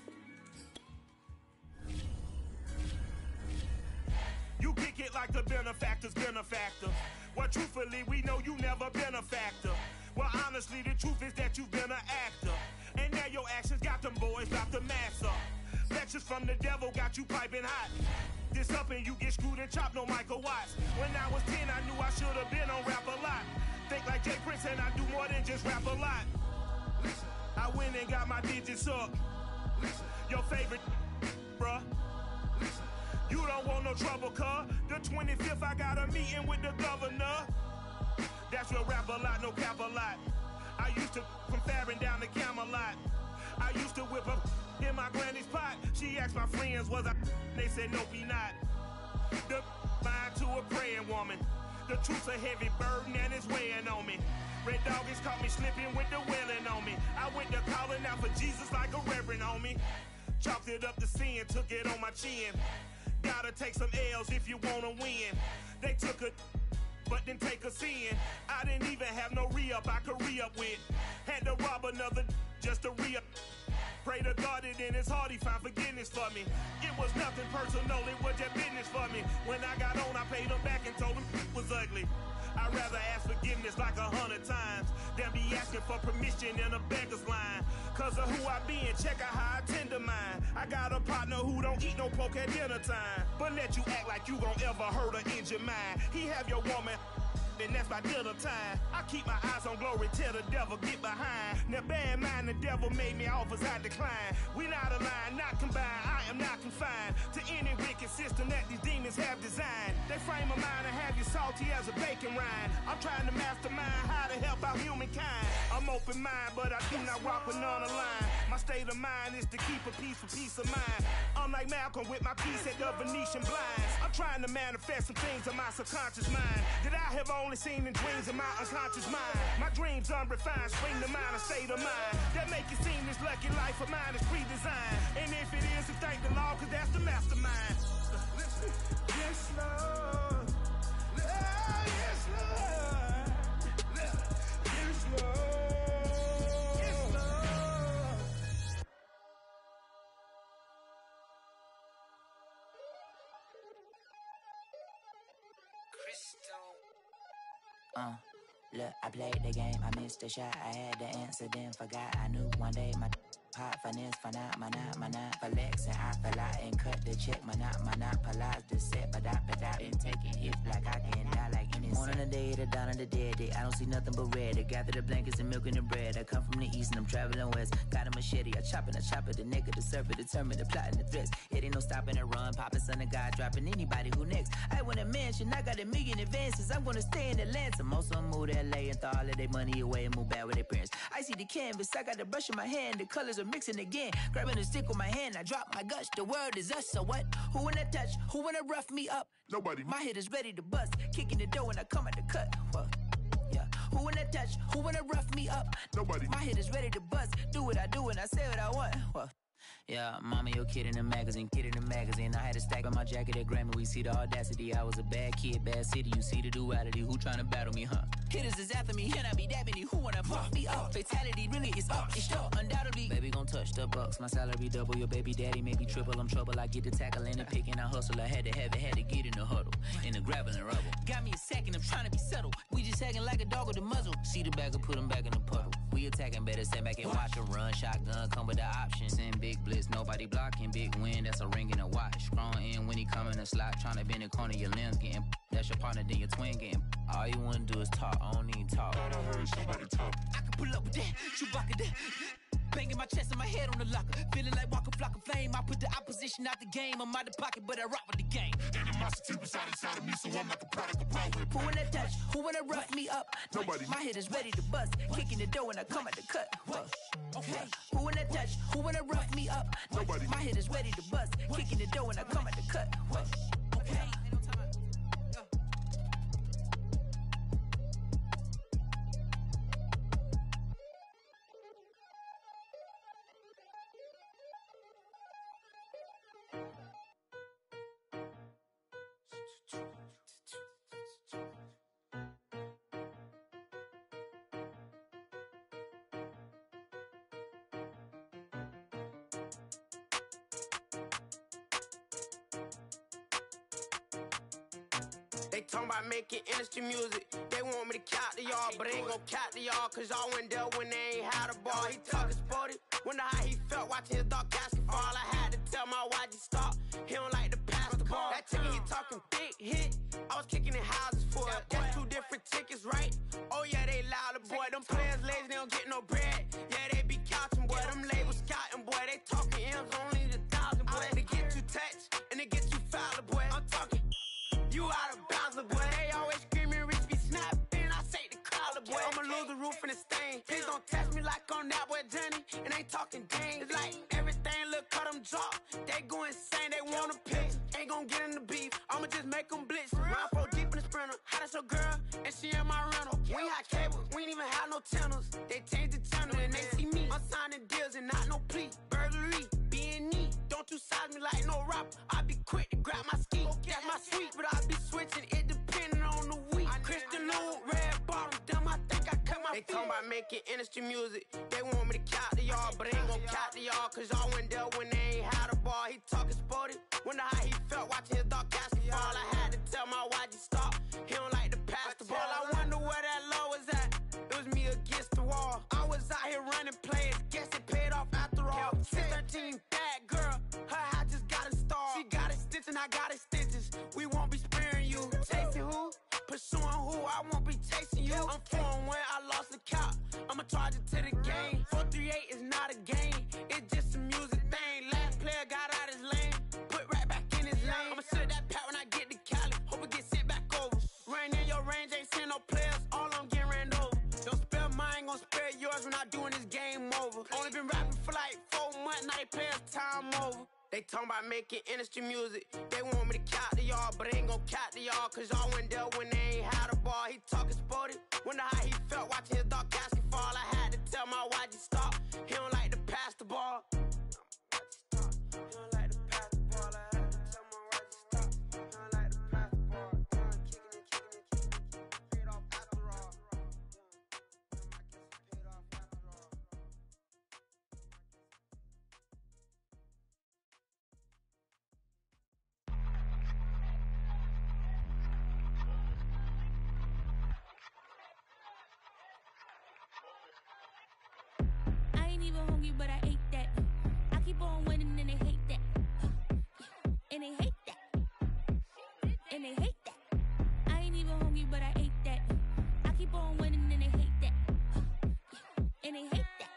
You kick it like the benefactor's benefactor. Well, truthfully, we know you never been a factor. Well, honestly, the truth is that you've been an actor. And now your actions got them boys drop the mask up. Lectures from the devil got you piping hot. This up and you get screwed and chopped, no Michael Watts. When I was 10, I knew I should have been on rap a lot. Think like Jay Prince and I do more than just rap a lot. I went and got my digits up. Your favorite, bruh. You don't want no trouble, cuz. The 25th, I got a meeting with the governor. That's real rap a lot, no cap a lot. I used to from Farron down to Camelot. I used to whip up in my granny's pot. She asked my friends, was I? They said, nope, he not. The mind to a praying woman. The truth's a heavy burden and it's weighing on me. Red Doggies caught me slipping with the wailing on me. I went to calling out for Jesus like a reverend on me. Chalked it up to sin, took it on my chin. Gotta take some L's if you wanna win. They took a but didn't take us in. I didn't even have no re-up I could re-up with. Had to rob another just to re-up. Pray to God that in his heart he found forgiveness for me. It was nothing personal, it was just business for me. When I got on, I paid him back and told him it was ugly. I'd rather ask forgiveness like 100 times than be asking for permission in a beggar's line. Cause of who I be and check out how I tend to mine. I got a partner who don't eat no pork at dinner time, but let you act like you gon' ever hurt or injure mine. He have your woman, and that's my dinner time. I keep my eyes on glory till the devil get behind. Now bear in mind the devil made me offers I decline. We not aligned, not combined, I am not confined. They frame a mind and have you salty as a bacon rind. I'm trying to mastermind how to help out humankind. I'm open mind, but I do not rock with none aligned. My state of mind is to keep a peace for peace of mind. I'm like Malcolm with my piece at the Venetian blinds. I'm trying to manifest some things in my subconscious mind that I have only seen in dreams in my unconscious mind. My dreams unrefined, spring to mind, a state of mind that make it seem this lucky life of mine is pre-designed. And if it is, then thank the Lord, cause that's the mastermind. Yes, Lord. Yes, Lord. Yes, Lord. Yes, Lord. Crystal. Look, I played the game, I missed the shot. I had the answer, then forgot. I knew one day my pop finesse, for not, flex, and I fell out and cut the check. Monopolize the set, but I've been taking hits like I can die like any morning of the day, the dawn of the dead day. I don't see nothing but red. I gather the blankets and milk and the bread. I come from the east and I'm traveling west. Got a machete, I chop it, the neck of the serpent, determined the plot and the threats. It ain't no stopping the run, popping son of God, dropping anybody who next. I want a mansion, I got a million advances. I'm gonna stay in Atlanta. Most of them move to LA and throw all of their money away and move back with their parents. I see the canvas, I got the brush in my hand, the colors are mixing again. Grabbing a stick with my hand, I drop my guts. The world is us, so what? Who wanna touch? Who wanna rough me up? Nobody. My hit is ready to bust, kicking the door when I come at the cut. Well, yeah. Who wanna touch? Who wanna rough me up? Nobody. My hit is ready to bust. Do what I do and I say what I want. Well, yeah, mama, your kid in the magazine, I had a stack on my jacket at Grammy. We see the audacity. I was a bad kid, bad city. You see the duality. Who tryna battle me, huh? Hitters is after me, and I be that many. Who wanna fuck me up? Fatality really is up. It's sure, undoubtedly. Baby gon' touch the bucks. My salary double. Your baby daddy maybe triple. I'm trouble. I get the tackling and picking. I hustle. I had to have it. Had to get in the huddle. In the gravel and rubble. Got me a second. I'm trying to be settled. We just acting like a dog with a muzzle. See the bagger, put him back in the puddle. We attacking, better stand back and watch him run. Shotgun come with the options. And big blitz, nobody blocking. Big win, that's a ring and a watch. Strong in when he come in the slot. Trying to bend the corner, your limbs getting. That's your partner, then your twin getting. All you wanna do is talk. I don't need talk. Thought I heard somebody talk. I can pull up with that. Chewbacca that. Banging my chest and my head on the locker. Feeling like Walker Flock of Flame. I put the opposition out the game. I'm out the pocket, but I rock with the game. Animosity was inside of me, so I'm like a product of power. Who wanna touch? Who wanna rough me up? Nobody. My hit is ready to bust. Kicking the door when I come at the cut. Okay. Who wanna touch? Who wanna rough me up? Nobody. My hit is ready to bust. Kicking the door when I come at the cut. Okay. They talking about making industry music. They want me to count to y'all, but I ain't gon' count to y'all, cause y'all went there when they ain't had a ball. He talking sporty, wonder how he felt watching his dog basketball. I had to tell my YG stop, he don't like to pass the ball. That ticket he talking big hit, I was kicking in houses for it. That's two different tickets, right? Oh yeah, they louder, boy. Them players lazy, they don't get no bread. Yeah, they be couching, boy. Them labels scouting, boy. They talking M's only the 1,000, boy. They get you touched, and they get you fouled, boy. I'm talking. You out of bounds, boy. They always screaming, Rich be snapping. I say the collar, boy. I'ma lose the roof and the stain. Please don't test me like on that boy Johnny. And ain't talking dang. It's like everything look cut them drop. They go insane, they want a pitch. Ain't gon' get in the beef. I'ma just make them blitz. Round 4 deep in the sprinter. How that's your girl? And she in my rental. We ain't had cables, we ain't even have no channels. They changed the channel and they see me. I'm signing deals and not no plea. Burglary, B&E. Don't you size me like no rapper. I be quick to grab my ski. That's my sweet, but I be switching it depending on the week. Christian Lou, red bottom, damn, I think I cut my feet. They talking about making industry music. They want me to count to y'all, but I ain't gon' count to y'all, cause y'all went there when they ain't had a ball. He talking sporty, wonder how he felt watching his dog basketball. I had to tell my YG stop, he don't like to pass the ball. I wonder where that low was at. It was me against the wall. I was out here running plays, guess it paid off after all. 613, bad girl, her hat just got installed. She got it stitched and I got it stitches. We won't be sparing you. Chasing who? Pursuing who? I won't be chasing you. I'm 4-1, I lost the count. I'ma charge it to the game. 438 is not a game, it's just a music thing. Last player got out his lane, put right back in his lane. I'ma sit that pat when I get to Cali. Hope it gets They talking about making industry music. They want me to count to y'all, but I ain't gon' count to y'all, cause y'all went there when they ain't had a ball. He talking sporty. Wonder how he felt watching his dog Gaskin fall. I had to tell my YG stop. He don't like to pass the ball. He don't like to pass the ball. I had to tell my YG stop. He don't like to pass the ball. Kicking it. Paid off after all. I guess it paid off after all. I ain't even hungry, but I ate that. I keep on winning and they hate that. And they hate that. And they hate that. I ain't even hungry, but I ate that. I keep on winning and they hate that. And they hate that.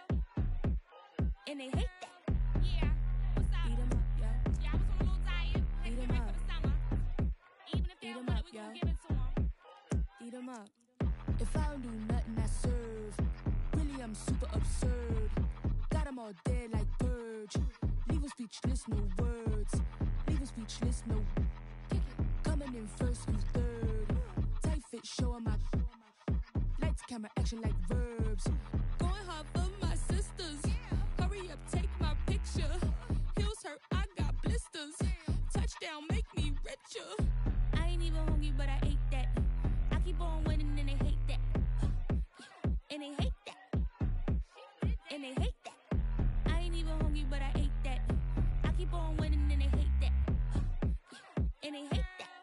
And they hate that. Yeah, what's up? Eat 'em up, yo. Yeah, I was on a little diet. Had to Eat get 'em ready up. for the summer. Even if they Eat don't 'em want up, it, we gon' yo. give it to them. Eat 'em up. If I don't do nothing, I serve. Really, I'm super absurd. Got 'em all dead like purge. Leave 'em speechless, no words. Leave 'em speechless, no. Coming in first, who's third? Tight fit, show 'em my. Lights, camera, action like verbs. Going hard for my sisters. Hurry up, take my picture. Heels hurt, I got blisters. Touchdown, make me richer. I ain't even hungry, but I ate that. I keep on winning and they hate that. And they hate that. And they hate that. I ain't even hungry, but I ate that. I keep on winning and they hate that. And they hate that.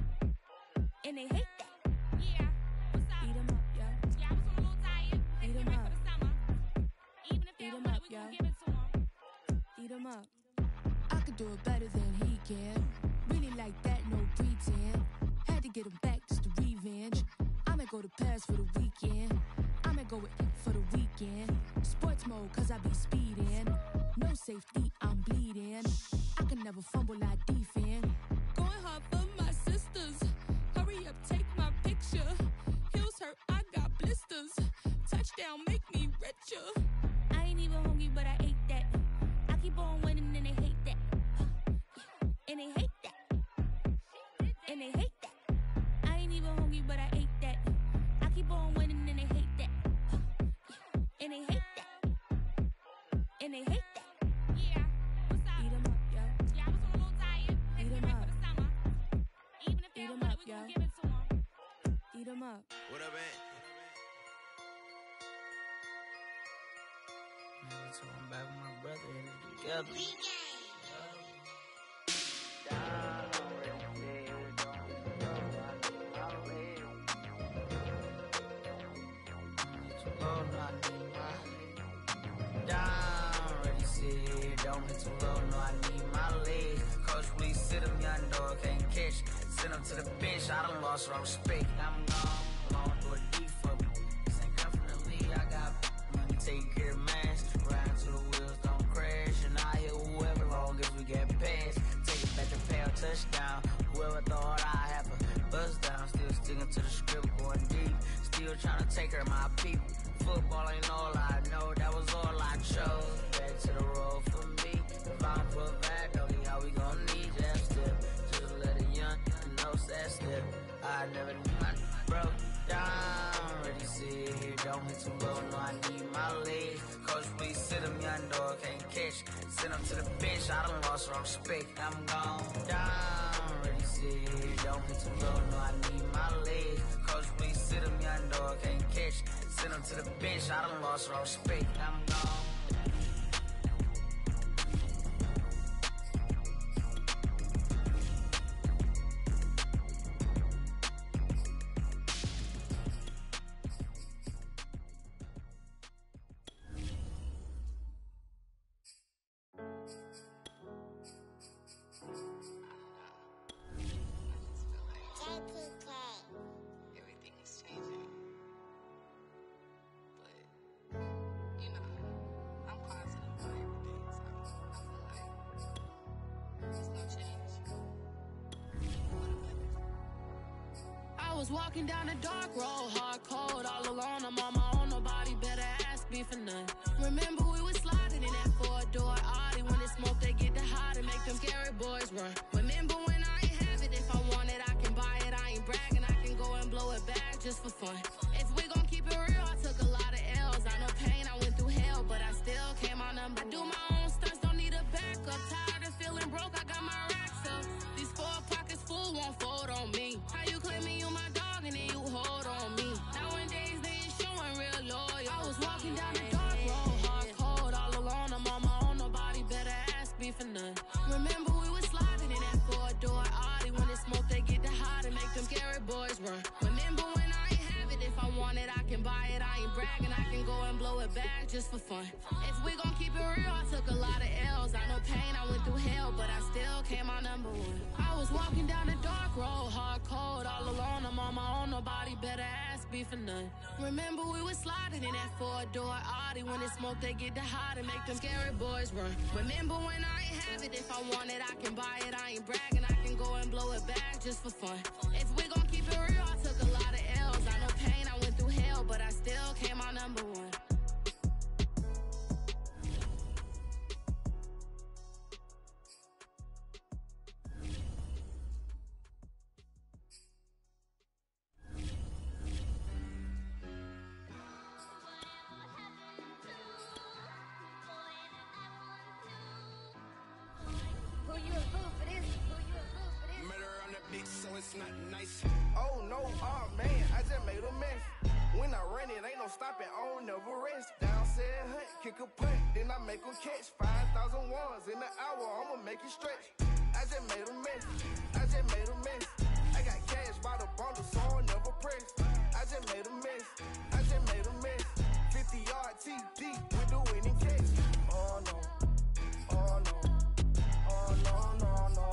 And they hate that. Yeah, what's up? Eat 'em up, yo. Yeah, I was on a little diet. Had to Eat get 'em ready up. for the summer. Even if they Eat don't 'em want up, it, we yo. gon' give it to them. Eat 'em up. I could do it better than he can. Really like that, no pretend. Had to get him back just to revenge. I'ma go to Paris for the weekend. I'ma go with it for the weekend. Sports mode, cause I be speeding. No safety, I'm bleeding. I can never fumble, I defend. Going hard for my sisters. Hurry up, take my picture. Heels hurt, I got blisters. Touchdown, make me richer. I ain't even hungry, but I ate that. I keep on winning and they hate that. And they hate that. And they hate that. I ain't even hungry, but I ate that. I keep on winning and they hate that. And they hate that. And they hate that. Yeah, what's up? Eat 'em up, yo. Yeah, I was on a little diet. Had to Eat get 'em ready up. for the summer. Even if they Eat don't 'em want up, it, we yo. gon' give it to them. Eat 'em up. What up, man? Never told him back with my brother and it together. Don't hit too low, no, I need my legs. Coach, please sit him, young dog, can't catch. Send him to the bench, I done lost all respect. I'm gone, long through a D for me. This ain't come from the league, I got money, take care of mans. Ride till the wheels don't crash. And I hit whoever, long as we get past. Take it back to pay a touchdown. Whoever thought I have a bust down. Still sticking to the script, going deep. Still trying to take care of my people. Football ain't all I know, that was all I chose. Back to the road for me. If I'm for back, doggy, how we gon' need that step? Just let a young know that step. I never knew I broke down. Ready, sit here, don't hit too low, no, I need my legs. Coach, please sit him, young dog, can't catch. Send him to the bench, I done lost all respect. I'm gone down. Ready, sit here, don't hit too low, no, I need my legs. Coach, please sit him, young dog, can't catch. Send him to the bench, I done lost all respect. I'm gone. Everything is changing. But, you know, I'm positive about everything, so I feel like there's no change. I was walking down a dark road, hard cold, all alone. I'm on my own, nobody better ask be for none. Remember we was sliding in that four-door Audi. When it's smoke, they get the hot and make them scary boys run. Remember when I ain't have it, if I want it, I can buy it. I ain't bragging, I can go and blow it back just for fun. If we gon' keep it real, I took a lot of L's. I know pain, I went through hell, but I still came out number. I do my own stunts, don't need a backup. Tired of feeling broke, I got my racks up. These 4 pockets full won't fold on me. How you claiming you my dog and then you hold on me? Nowadays they ain't showing real loyal. I was walking down the dark road, hard cold, all alone. I'm on my own, nobody better ask me for none. Remember we was sliding in that four-door Audi. When it's smoke, they get the hot and make them scary boys run. Remember when I ain't have it, if I want it, I can buy it. I ain't bragging, I can go and blow it back just for fun. If we gon' keep it real, I took a lot of L's. I know pain, I went through hell, but I still came out number 1. I was walking down the dark road, hard cold, all alone. I'm on my own, nobody better ask me for none. Remember we was sliding in that four-door Audi. When it's smoke, they get the hot and make them scary boys run. Remember when I ain't have it, if I want it, I can buy it. I ain't bragging, I can go and blow it back just for fun. If we gon' keep it real, I took a lot of L's. I know pain, I went through hell, but I still came out number 1. So it's not nice. Oh no, oh man, I just made a mess. When I run it, ain't no stopping, I don't never rest. Down said hunt, kick a punt, then I make them catch 5,000 ones in the hour, I'ma make it stretch. I just made a mess, I just made a mess. I got cash by the bundle, so I'll never press. I just made a mess, I just made a mess. 50-yard TD with the winning catch. Oh no, oh no, oh no, no, no.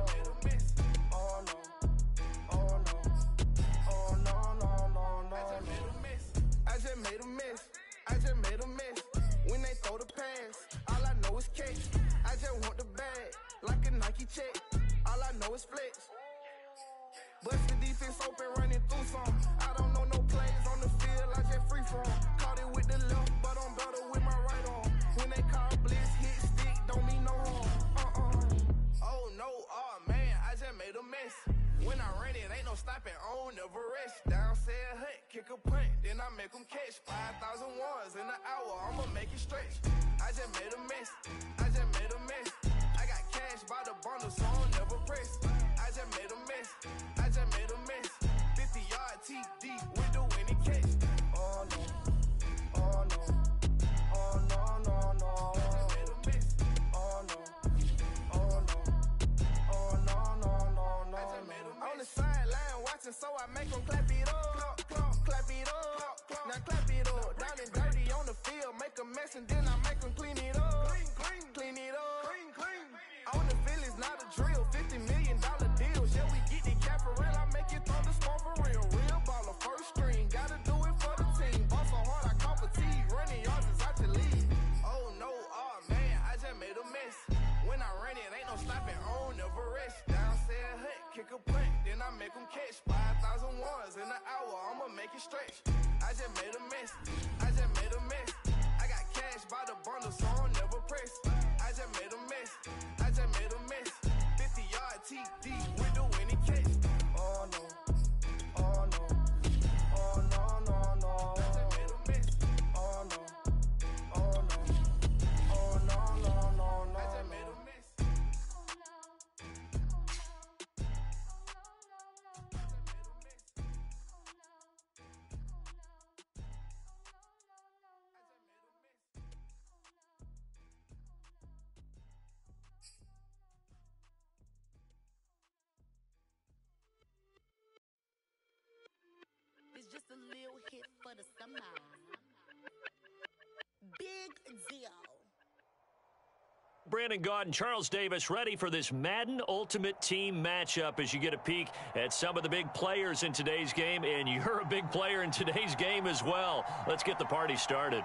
Made a mess, I just made a mess. When they throw the pass, all I know is catch. I just want the bag, like a Nike check. All I know is flex. Bust the defense open, running through some. I don't know no plays on the field, I just free from. Caught it with the left, but I'm better with my right arm. When they call blitz, hit stick, don't mean no harm. Oh no, oh man, I just made a mess. When I run it, ain't no stopping, I don't never rest. Down said hunt, kick a punt, then I make them catch 5,000 ones in an hour, I'ma make it stretch. I just made a mess, I just made a mess. I got cash by the bundle, so I'll never press. I just made a mess, I just made a mess. 50-yard TD with the winning catch. Oh no, oh no, oh no, no, no. I just made a mess, oh no, oh no, oh no, no, no, no. I just made a mess. On the sideline watching, so I make them clap it up, clap it up. Now clap it up, down and dirty on the field, make a mess and then I make them clean it up, clean it up. On the field is not a drill, $50 million deals. Yeah, we get the cap for real, I make it throw the score for real. Real baller, first string, gotta do it for the team. Ball so hard, I call fatigue, running yards is out your league. Oh no, oh man, I just made a mess. When I run it, ain't no stopping, I don't never rest. Down said hunt, kick a punt, then I make them catch 5,000 ones in an hour, I'ma make it stretch. I just made a mess, I just made a mess. I got cash by the bundle, so I'll never press. I just made a mess, I just made a mess. 50-yard TD with the winning catch. Oh no, oh no, oh no, no, no. I just made a mess. Oh no, oh no, oh no, no, no, no. I just made a mess. It's just a little hit for the summer. Big deal. Brandon Gaudin and Charles Davis ready for this Madden Ultimate Team matchup as you get a peek at some of the big players in today's game, and you're a big player in today's game as well. Let's get the party started.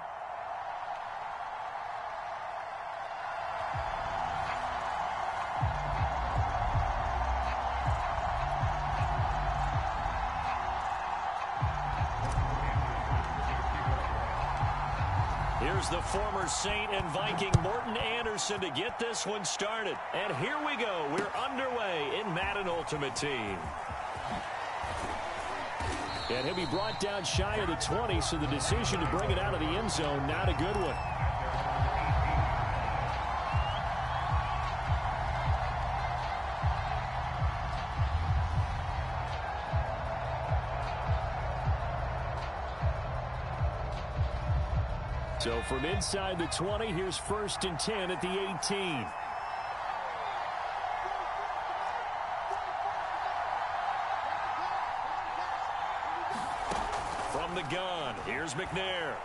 Here's the former Saint and Viking Morten Andersen to get this one started. And here we go. We're underway in Madden Ultimate Team. And he'll be brought down shy of the 20, so the decision to bring it out of the end zone, not a good one. So from inside the 20, here's 1st and 10 at the 18. From the gun, here's McNair.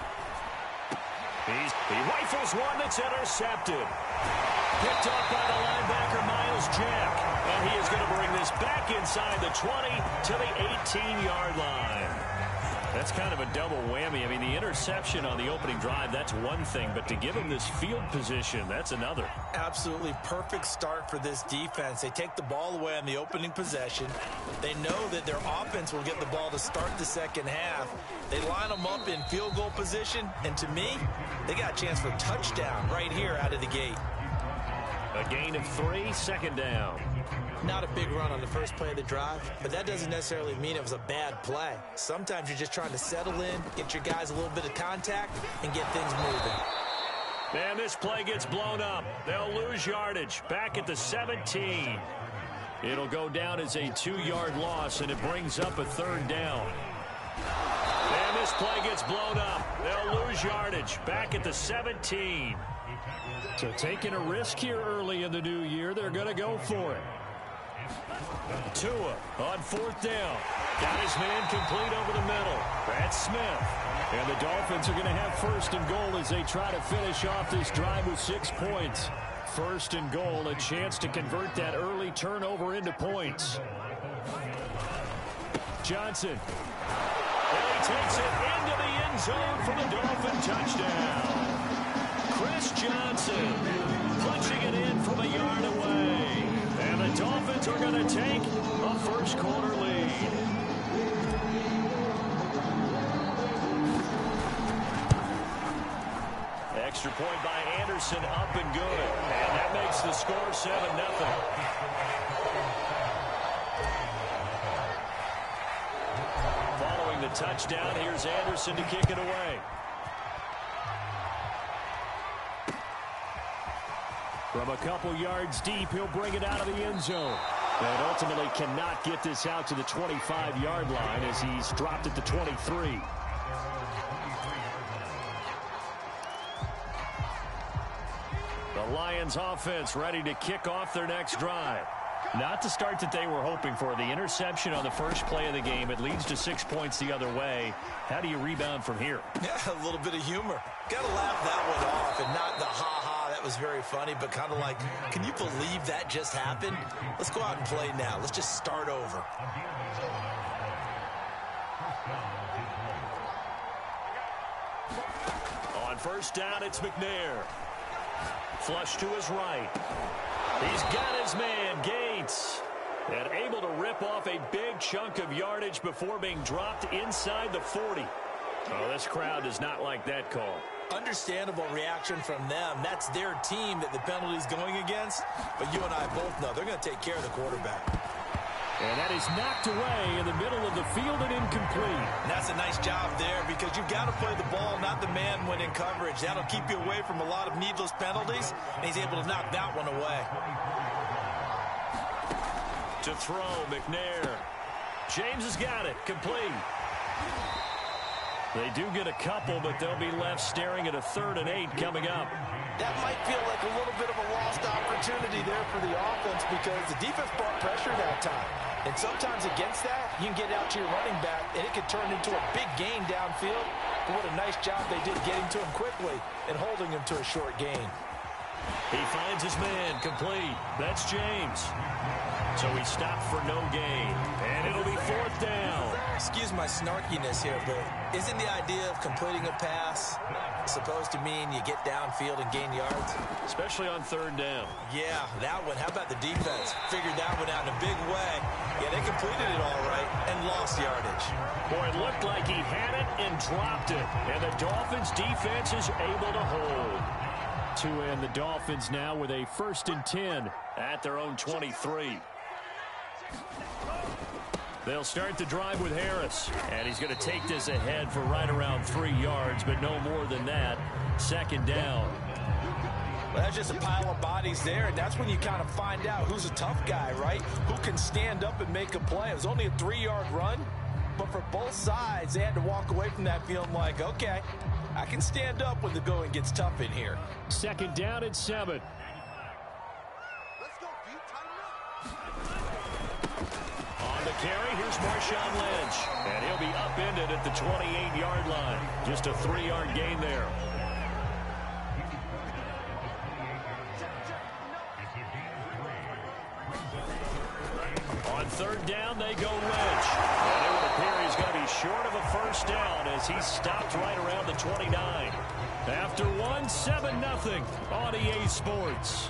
He rifles one that's intercepted. Picked up by the linebacker, Miles Jack. And he is going to bring this back inside the 20 to the 18-yard line. That's kind of a double whammy. I mean, the interception on the opening drive, that's one thing. But to give him this field position, that's another. Absolutely perfect start for this defense. They take the ball away on the opening possession. They know that their offense will get the ball to start the second half. They line them up in field goal position. And to me, they got a chance for a touchdown right here out of the gate. A gain of 3, 2nd down. Not a big run on the first play of the drive, but that doesn't necessarily mean it was a bad play. Sometimes you're just trying to settle in, get your guys a little bit of contact, and get things moving. And this play gets blown up. They'll lose yardage back at the 17. It'll go down as a 2-yard loss, and it brings up a 3rd down. And this play gets blown up. They'll lose yardage back at the 17. So taking a risk here early in the new year, they're going to go for it. Tua on 4th down. Got his man complete over the middle. That's Smith. And the Dolphins are going to have 1st and goal as they try to finish off this drive with 6 points. 1st and goal, a chance to convert that early turnover into points. Johnson. And he takes it into the end zone for the Dolphin touchdown. Chris Johnson punching it in from a yard away. And the Dolphins are going to take a first-quarter lead. Extra point by Anderson, up and good. And that makes the score 7-0. Following the touchdown, here's Anderson to kick it away. From a couple yards deep, he'll bring it out of the end zone. And ultimately cannot get this out to the 25-yard line as he's dropped at the 23. The Lions offense ready to kick off their next drive. Not the start that they were hoping for. The interception on the first play of the game. It leads to 6 points the other way. How do you rebound from here? Yeah, a little bit of humor. Got to laugh that one off and not the ha-ha. That was very funny, but kind of like, can you believe that just happened? Let's go out and play now. Let's just start over. On 1st down, it's McNair. Flush to his right. He's got his man, Gates. And able to rip off a big chunk of yardage before being dropped inside the 40. Oh, this crowd does not like that call. Understandable reaction from them. That's their team that the penalty's going against. But you and I both know they're going to take care of the quarterback. And that is knocked away in the middle of the field and incomplete. And that's a nice job there because you've got to play the ball, not the man when in coverage. That'll keep you away from a lot of needless penalties, and he's able to knock that one away. To throw, McNair. James has got it. Complete. They do get a couple, but they'll be left staring at a 3rd and 8 coming up. That might feel like a little bit of a lost opportunity there for the offense because the defense brought pressure that time. And sometimes against that, you can get out to your running back, and it can turn into a big gain downfield. But what a nice job they did getting to him quickly and holding him to a short gain. He finds his man, complete. That's James. So he stopped for no gain, and it'll be 4th down. Excuse my snarkiness here, but isn't the idea of completing a pass supposed to mean you get downfield and gain yards? Especially on 3rd down. Yeah, that one. How about the defense? Figured that one out in a big way. Yeah, they completed it all right and lost yardage. Boy, it looked like he had it and dropped it, and the Dolphins' defense is able to hold. To end the Dolphins now with a 1st and 10 at their own 23. They'll start the drive with Harris, and he's going to take this ahead for right around 3 yards, but no more than that. 2nd down. Well, that's just a pile of bodies there, and that's when you kind of find out who's a tough guy, right? Who can stand up and make a play. It was only a 3-yard run, but for both sides, they had to walk away from that feeling like, okay, I can stand up when the going gets tough in here. 2nd down and 7. On the carry, here's Marshawn Lynch, and he'll be upended at the 28-yard line. Just a 3-yard gain there. On 3rd down, they go Lynch. And it would appear he's going to be short of a 1st down as he stopped right around the 29. After 1, 7-0 on EA Sports.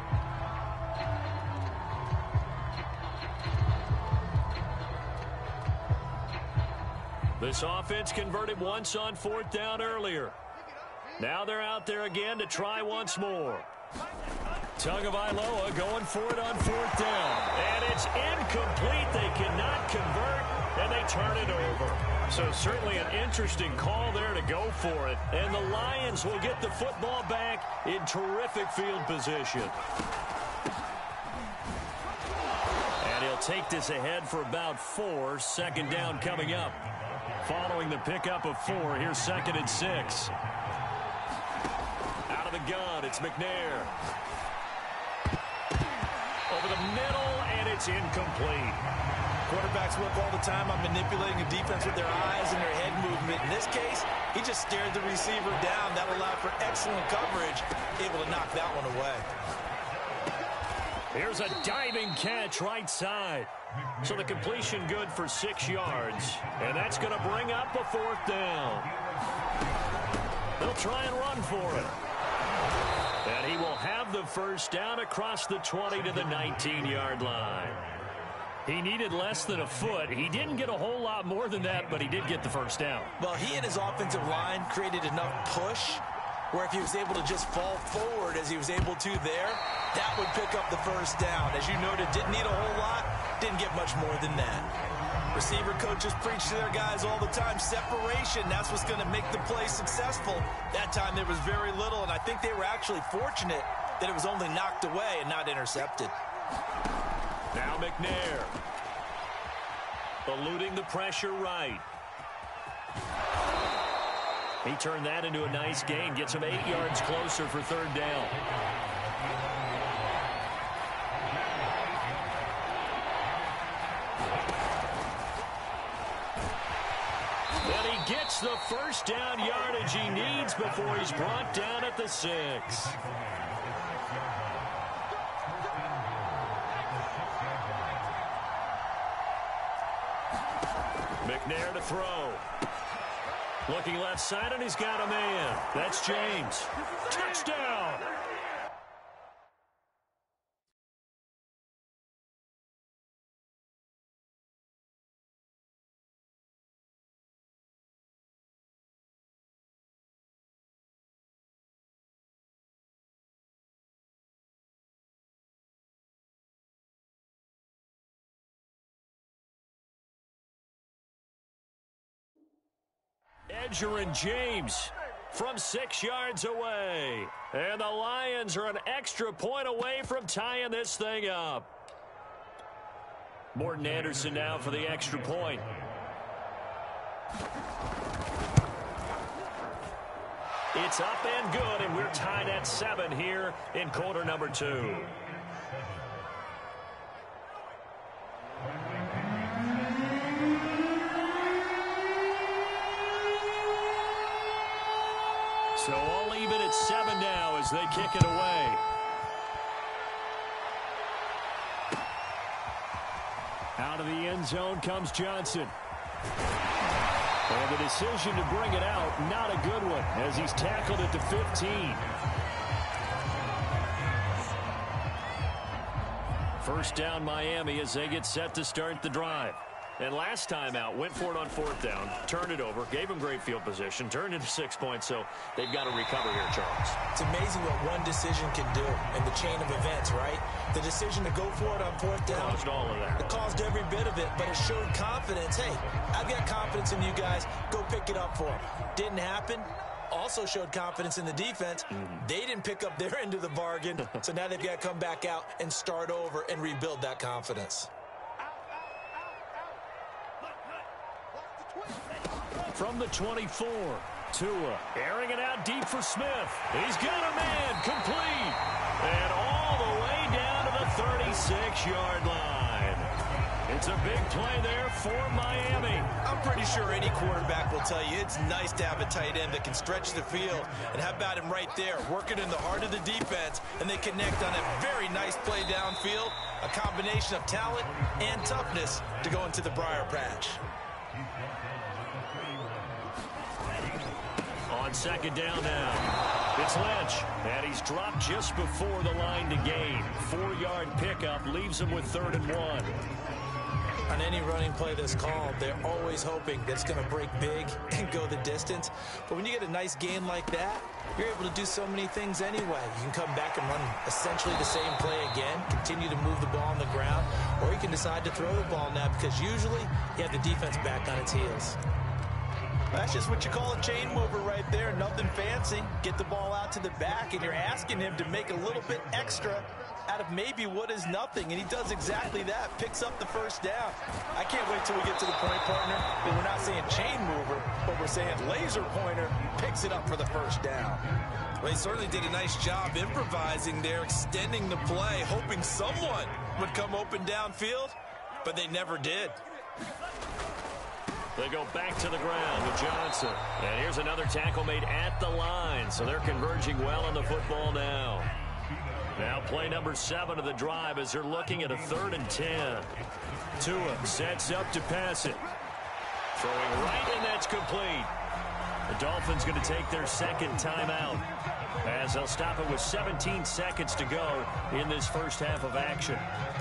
This offense converted once on 4th down earlier. Now they're out there again to try once more. Tagovailoa going for it on 4th down. And it's incomplete. They cannot convert, and they turn it over. So certainly an interesting call there to go for it. And the Lions will get the football back in terrific field position. And he'll take this ahead for about 4. 2nd down coming up. Following the pickup of 4, here's 2nd and 6. Out of the gun, it's McNair. Over the middle, and it's incomplete. Quarterbacks work all the time on manipulating a defense with their eyes and their head movement. In this case, he just stared the receiver down. That allowed for excellent coverage, able to knock that one away. Here's a diving catch right side. So the completion good for 6 yards. And that's going to bring up a 4th down. They'll try and run for it. And he will have the 1st down across the 20 to the 19-yard line. He needed less than a foot. He didn't get a whole lot more than that, but he did get the 1st down. Well, he and his offensive line created enough push where if he was able to just fall forward as he was able to there, that would pick up the 1st down. As you noted, didn't need a whole lot, didn't get much more than that. Receiver coaches preach to their guys all the time, separation, that's what's going to make the play successful. That time there was very little, and I think they were actually fortunate that it was only knocked away and not intercepted. Now McNair. Eluding the pressure right. He turned that into a nice gain. Gets him 8 yards closer for 3rd down. And he gets the 1st down yardage he needs before he's brought down at the 6. McNair to throw. Looking left side, and he's got a man. That's James. Touchdown! Edgerrin James from 6 yards away. And the Lions are an extra point away from tying this thing up. Morten Andersen now for the extra point. It's up and good, and we're tied at 7 here in quarter number 2. So only even at 7 now as they kick it away. Out of the end zone comes Johnson. And the decision to bring it out, not a good one, as he's tackled at the 15. First down Miami as they get set to start the drive. And last time out, went for it on 4th down, turned it over, gave them great field position, turned into 6 points, so they've got to recover here, Charles. It's amazing what one decision can do in the chain of events, right? The decision to go for it on 4th down. Caused all of that. It caused every bit of it, but it showed confidence. Hey, I've got confidence in you guys. Go pick it up for them. Didn't happen. Also showed confidence in the defense. They didn't pick up their end of the bargain, so now they've got to come back out and start over and rebuild that confidence. From the 24, Tua airing it out deep for Smith. He's got a man, complete. And all the way down to the 36-yard line. It's a big play there for Miami. I'm pretty sure any quarterback will tell you it's nice to have a tight end that can stretch the field. And how about him right there, working in the heart of the defense, and they connect on a very nice play downfield, a combination of talent and toughness to go into the briar patch. On 2nd down now, it's Lynch, and he's dropped just before the line to gain. 4-yard pickup leaves him with 3rd and 1. On any running play that's called, they're always hoping that it's going to break big and go the distance. But when you get a nice gain like that, you're able to do so many things anyway. You can come back and run essentially the same play again, continue to move the ball on the ground, or you can decide to throw the ball now because usually you have the defense back on its heels. That's just what you call a chain mover right there. Nothing fancy. Get the ball out to the back, and you're asking him to make a little bit extra out of maybe what is nothing, and he does exactly that. Picks up the 1st down. I can't wait till we get to the point, partner, but we're not saying chain mover, but we're saying laser pointer picks it up for the 1st down. Well, he certainly did a nice job improvising there, extending the play, hoping someone would come open downfield, but they never did. They go back to the ground with Johnson. And here's another tackle made at the line. So they're converging well on the football now. Now play number 7 of the drive as they're looking at a 3rd and 10. Tua sets up to pass it. Throwing right, and that's complete. The Dolphins going to take their 2nd timeout as they'll stop it with 17 seconds to go in this first half of action.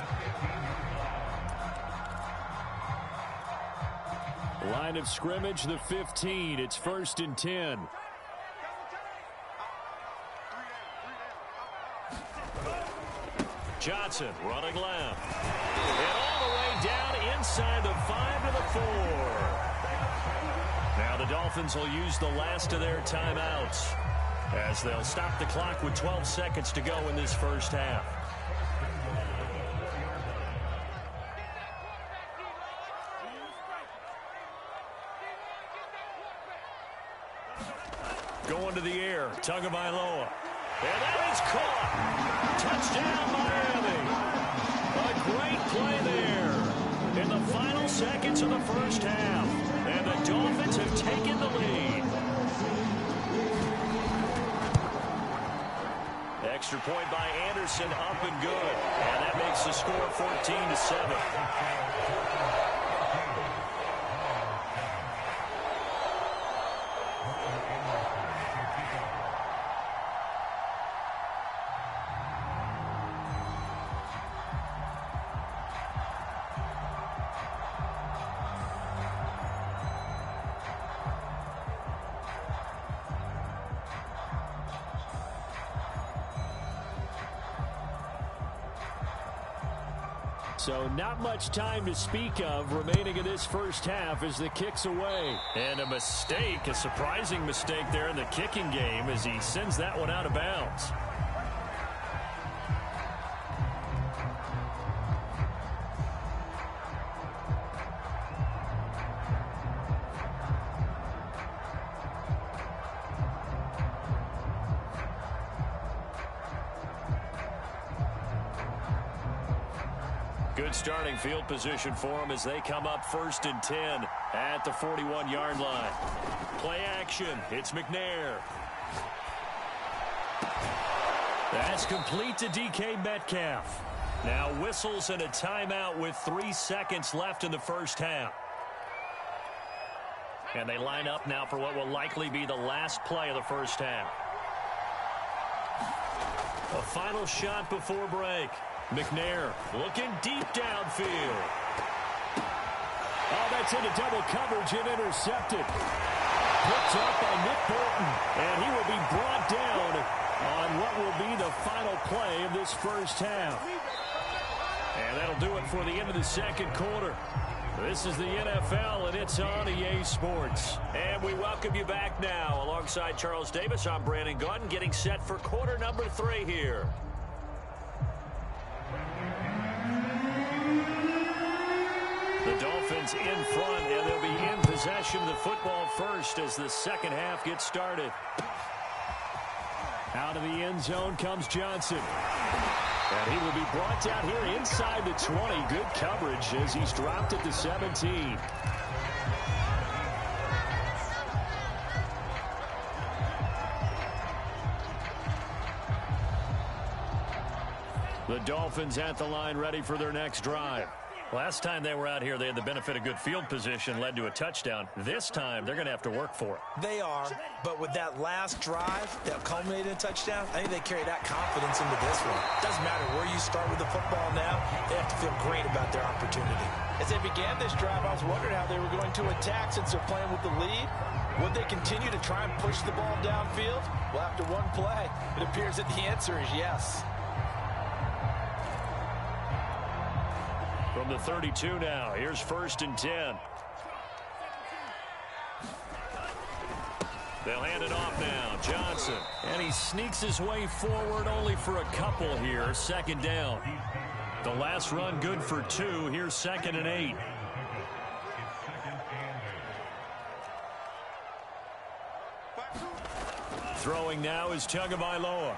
Line of scrimmage, the 15. It's 1st and 10. Johnson running left. And all the way down inside the 5 to the 4. Now the Dolphins will use the last of their timeouts as they'll stop the clock with 12 seconds to go in this first half. Going to the air, Tagovailoa. And that is caught. Touchdown, Miami. A great play there in the final seconds of the first half. And the Dolphins have taken the lead. Extra point by Anderson, up and good. And that makes the score 14-7. So not much time to speak of remaining in this first half as the kick's away. And a mistake, a surprising mistake there in the kicking game as he sends that one out of bounds. Good starting field position for them as they come up 1st and 10 at the 41-yard line. Play action. It's McNair. That's complete to DK Metcalf. Now whistles and a timeout with 3 seconds left in the first half. And they line up now for what will likely be the last play of the first half. A final shot before break. McNair looking deep downfield. Oh, that's into double coverage and intercepted. Picked up by Nick Bolton, and he will be brought down on what will be the final play of this first half. And that'll do it for the end of the second quarter. This is the NFL, and it's on EA Sports. And we welcome you back now. Alongside Charles Davis, I'm Brandon Gaudin, getting set for quarter number 3 here. The Dolphins in front, and they'll be in possession of the football first as the second half gets started. Out of the end zone comes Johnson. And he will be brought down here inside the 20. Good coverage as he's dropped at the 17. The Dolphins at the line ready for their next drive. Last time they were out here, they had the benefit of good field position, led to a touchdown. This time, they're going to have to work for it. They are, but with that last drive that culminated in a touchdown, I think they carry that confidence into this one. Doesn't matter where you start with the football now, they have to feel great about their opportunity. As they began this drive, I was wondering how they were going to attack since they're playing with the lead. Would they continue to try and push the ball downfield? Well, after one play, it appears that the answer is yes. From the 32 now, here's 1st and 10. They'll hand it off now. Johnson. And he sneaks his way forward only for a couple here. 2nd down. The last run good for 2. Here's 2nd and 8. Throwing now is Tagovailoa.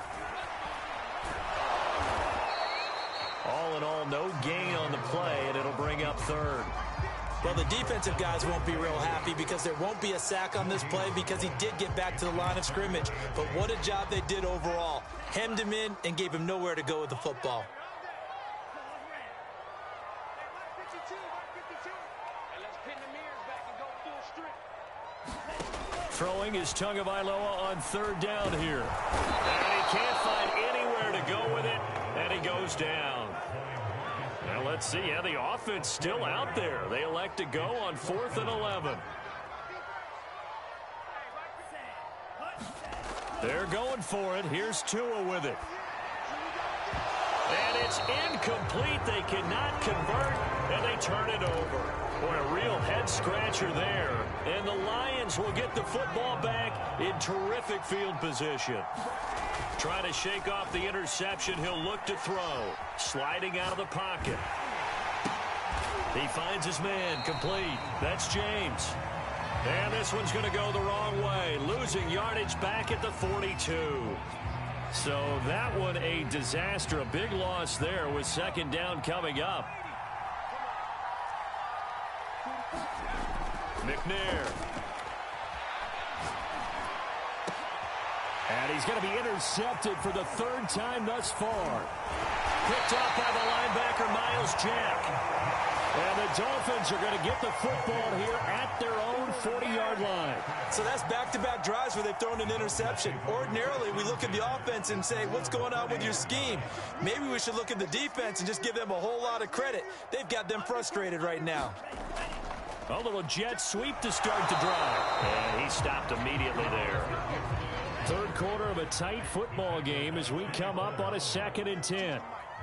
All in all, no gain on the play, and it'll bring up 3rd. Well, the defensive guys won't be real happy because there won't be a sack on this play because he did get back to the line of scrimmage. But what a job they did overall. Hemmed him in and gave him nowhere to go with the football. Throwing is Tagovailoa on 3rd down here. And he can't find anywhere to go with it, and he goes down. Now let's see. Yeah, the offense still out there. They elect to go on 4th and 11. They're going for it. Here's Tua with it. And it's incomplete. They cannot convert, and they turn it over. Boy, a real head-scratcher there. And the Lions will get the football back in terrific field position. Trying to shake off the interception. He'll look to throw. Sliding out of the pocket. He finds his man. Complete. That's James. And this one's going to go the wrong way. Losing yardage back at the 42. So that one a disaster. A big loss there with 2nd down coming up. McNair. And he's going to be intercepted for the 3rd time thus far. Picked up by the linebacker, Miles Jack. And the Dolphins are going to get the football here at their own 40-yard line. So that's back-to-back drives where they've thrown an interception. Ordinarily, we look at the offense and say, what's going on with your scheme? Maybe we should look at the defense and just give them a whole lot of credit. They've got them frustrated right now. A little jet sweep to start the drive. And he stopped immediately there. 3rd quarter of a tight football game as we come up on a 2nd and 10.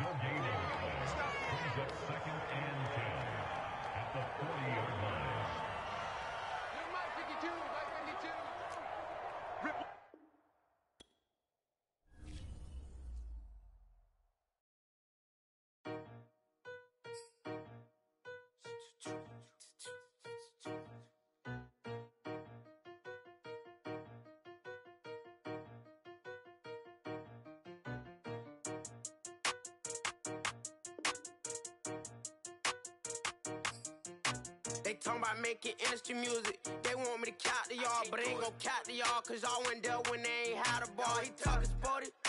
They talking about making industry music. They want me to count to y'all, but I ain't gon' count to y'all, cause y'all went there when they ain't had a ball. He talking sporty,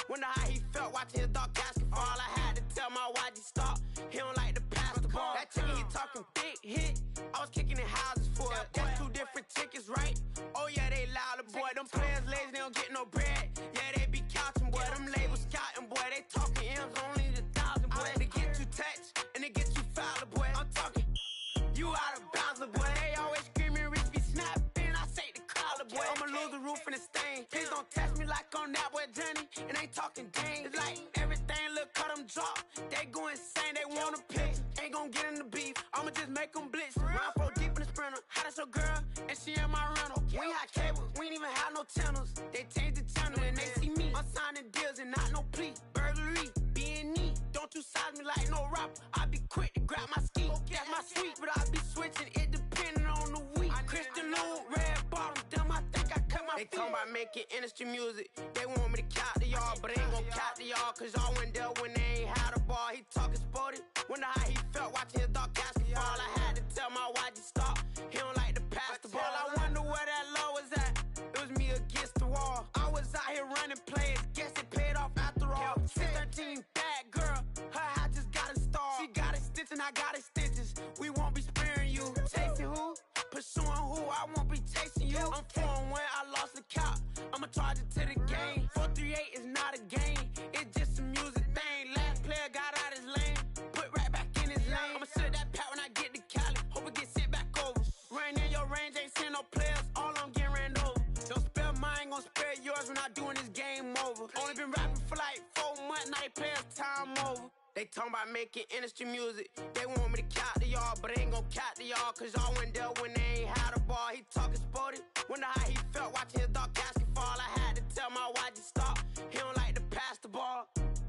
Wonder how he felt watching his dog casket fall. I had to tell my YG stop. He don't like to pass the ball. That chicken, he talking big hit. I was kicking in houses for it. That's two different tickets, right? Oh yeah, they louder, boy. Them players lazy, they don't get no bread. Yeah, they be couching, boy. Them labels scouting, boy. They talking M's only the 1,000, boy. They get too touched and they get too foul, boy. I'm talking. You out of bounds, boy. They always screaming, Rich be snapping. I say the collar, boy. I'ma lose the roof and the stain. Please don't test me like on that boy Johnny. And ain't talking dang. It's like everything look cut them drop. They go insane, they want a pitch. Ain't gon' get in the beef. I'ma just make them blitz. Round 4 deep in the sprinter. How that's your girl? And she in my rental. We ain't had cables. We ain't even have no channels. They changed the channel and they see me. I'm signing deals and not no plea. Burglary, B&E. Don't you size me like no rapper. I be quick to grab my ski. That's my sweet, but I be switching. It depending on the week. Christian Lou, red bottom. Damn, I think I cut my feet. They talking about making industry music. They want me to count to y'all, but I ain't gon' count to y'all. Cause y'all went there when they ain't had a ball. He talking sporty. Wonder how he felt watching his dog casket fall. I had to tell my YG stop. He don't like to pass the ball. I wonder where that low was at. It was me against the wall. I was out here running plays. Guess it paid off after all. 613 bad girl. Her hat just got installed. She got extension, I got extensions. We won't be sparing you. Chasing who? Pursuing who? I won't be chasing you. I'm 4-1, I lost the count. I'ma charge it to the game. 438 is not a game. It's just a music thing. Last player got out his lane. Put right back in his lane. I'ma sit that pat when I get to Cali. Hope it get sent back over. Rain in your range, ain't send no players. All I'm getting ran over. Don't spare mine, gon' spare yours when I doing this game over. Only been rapping for like 4 months, now they play us time over. They talking about making industry music. They want me to count to y'all, but I ain't gon' count to y'all. Cause y'all went there when they ain't had a ball. He talking sporty. Wonder how he felt watching his dog casket fall. I had to tell my YG stop. He don't like to pass the ball.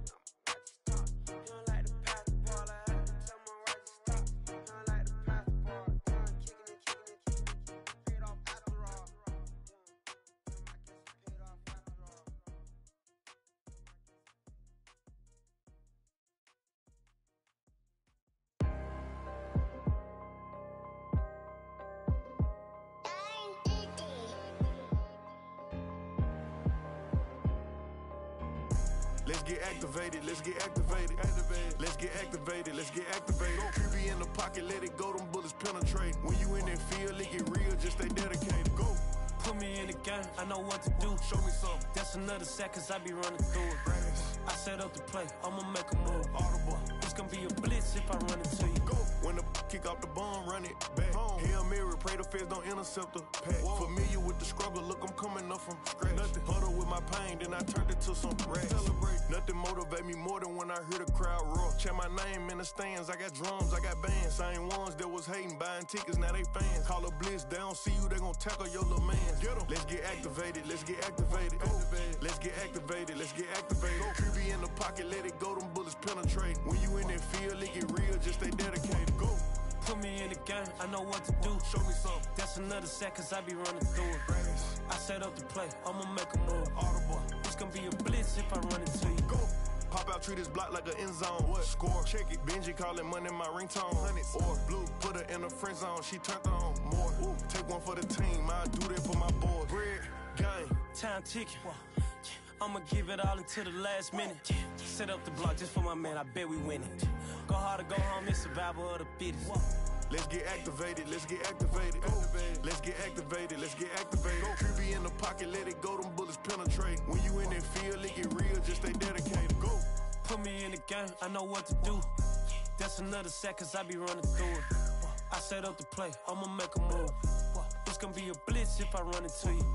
He don't like to pass the ball. I had to tell my YG stop. He don't like to pass the ball. Kicking it. Paid off after all. I guess it paid off after all. Let's get activated, let's get activated. Let's get activated, let's get activated. QB in the pocket, let it go, them bullets penetrate. When you in that field, it get real, just stay dedicated. Go. Put me in the game, I know what to do. Show me something. That's another sack, cause I be running through it. I set up the play, I'ma make a move. Audible. It's gonna be a blitz if I run into you. Go. When the kick off the bomb, run it back. Hail Mary, pray the feds don't intercept the pack. Familiar with the struggle, look, I'm coming up from scratch. Nothing huddle with my pain, then I turned it to some rats. Celebrate. Nothing motivate me more than when I hear the crowd roar. Check my name in the stands, I got drums, I got bands. Same ones that was hating, buying tickets, now they fans. Call a blitz, they don't see you, they gon' tackle your little man. Get 'em. Let's get activated, let's get activated. Go. Let's get activated, let's get activated. QB in the pocket, let it go, them bullets penetrate. When you in that field, it get real, just stay dedicated. Go. Put me in the game, I know what to do. Show me something. That's another sack, cause I be running through it. I set up the play, I'ma make a move. Audible. It's gonna be a blitz if I run into you. Go. Pop out, treat this block like an end zone. What? Score, check it. Benji calling money my ringtone. Hundreds. Or blue, put her in the friend zone. She turned on more. Ooh. Take one for the team, I do that for my boys. Bread, gang. Time ticking. I'ma give it all until the last minute. Set up the block just for my man, I bet we win it. Go hard or go home, it's survival of the fittest. Let's get activated, let's get activated. Let's get activated, let's get activated. QB in the pocket, let it go, them bullets penetrate. When you in that field, it get real, just stay dedicated. Go. Put me in the game, I know what to do. That's another sack, cause I be running through it. I set up the play, I'ma make a move. It's gonna be a blitz if I run into you.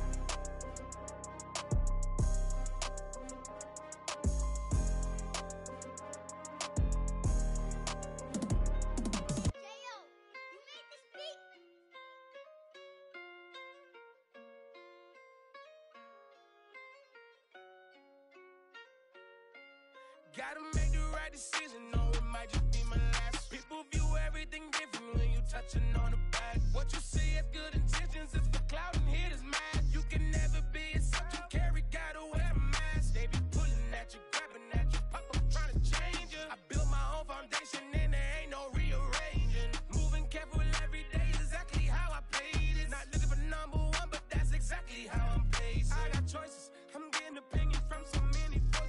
Gotta make the right decision, no, it might just be my last. People view everything different when you touching on the back. What you see as good intentions is for clout and hitters mad. You can never be a subject carry, gotta wear a mask. They be pulling at you, grabbing at you, pop up trying to change you. I built my own foundation and there ain't no rearranging. Moving careful every day, exactly how I played it. Not looking for number one, but that's exactly how I'm paid. I got choices, I'm getting opinions from so many voices.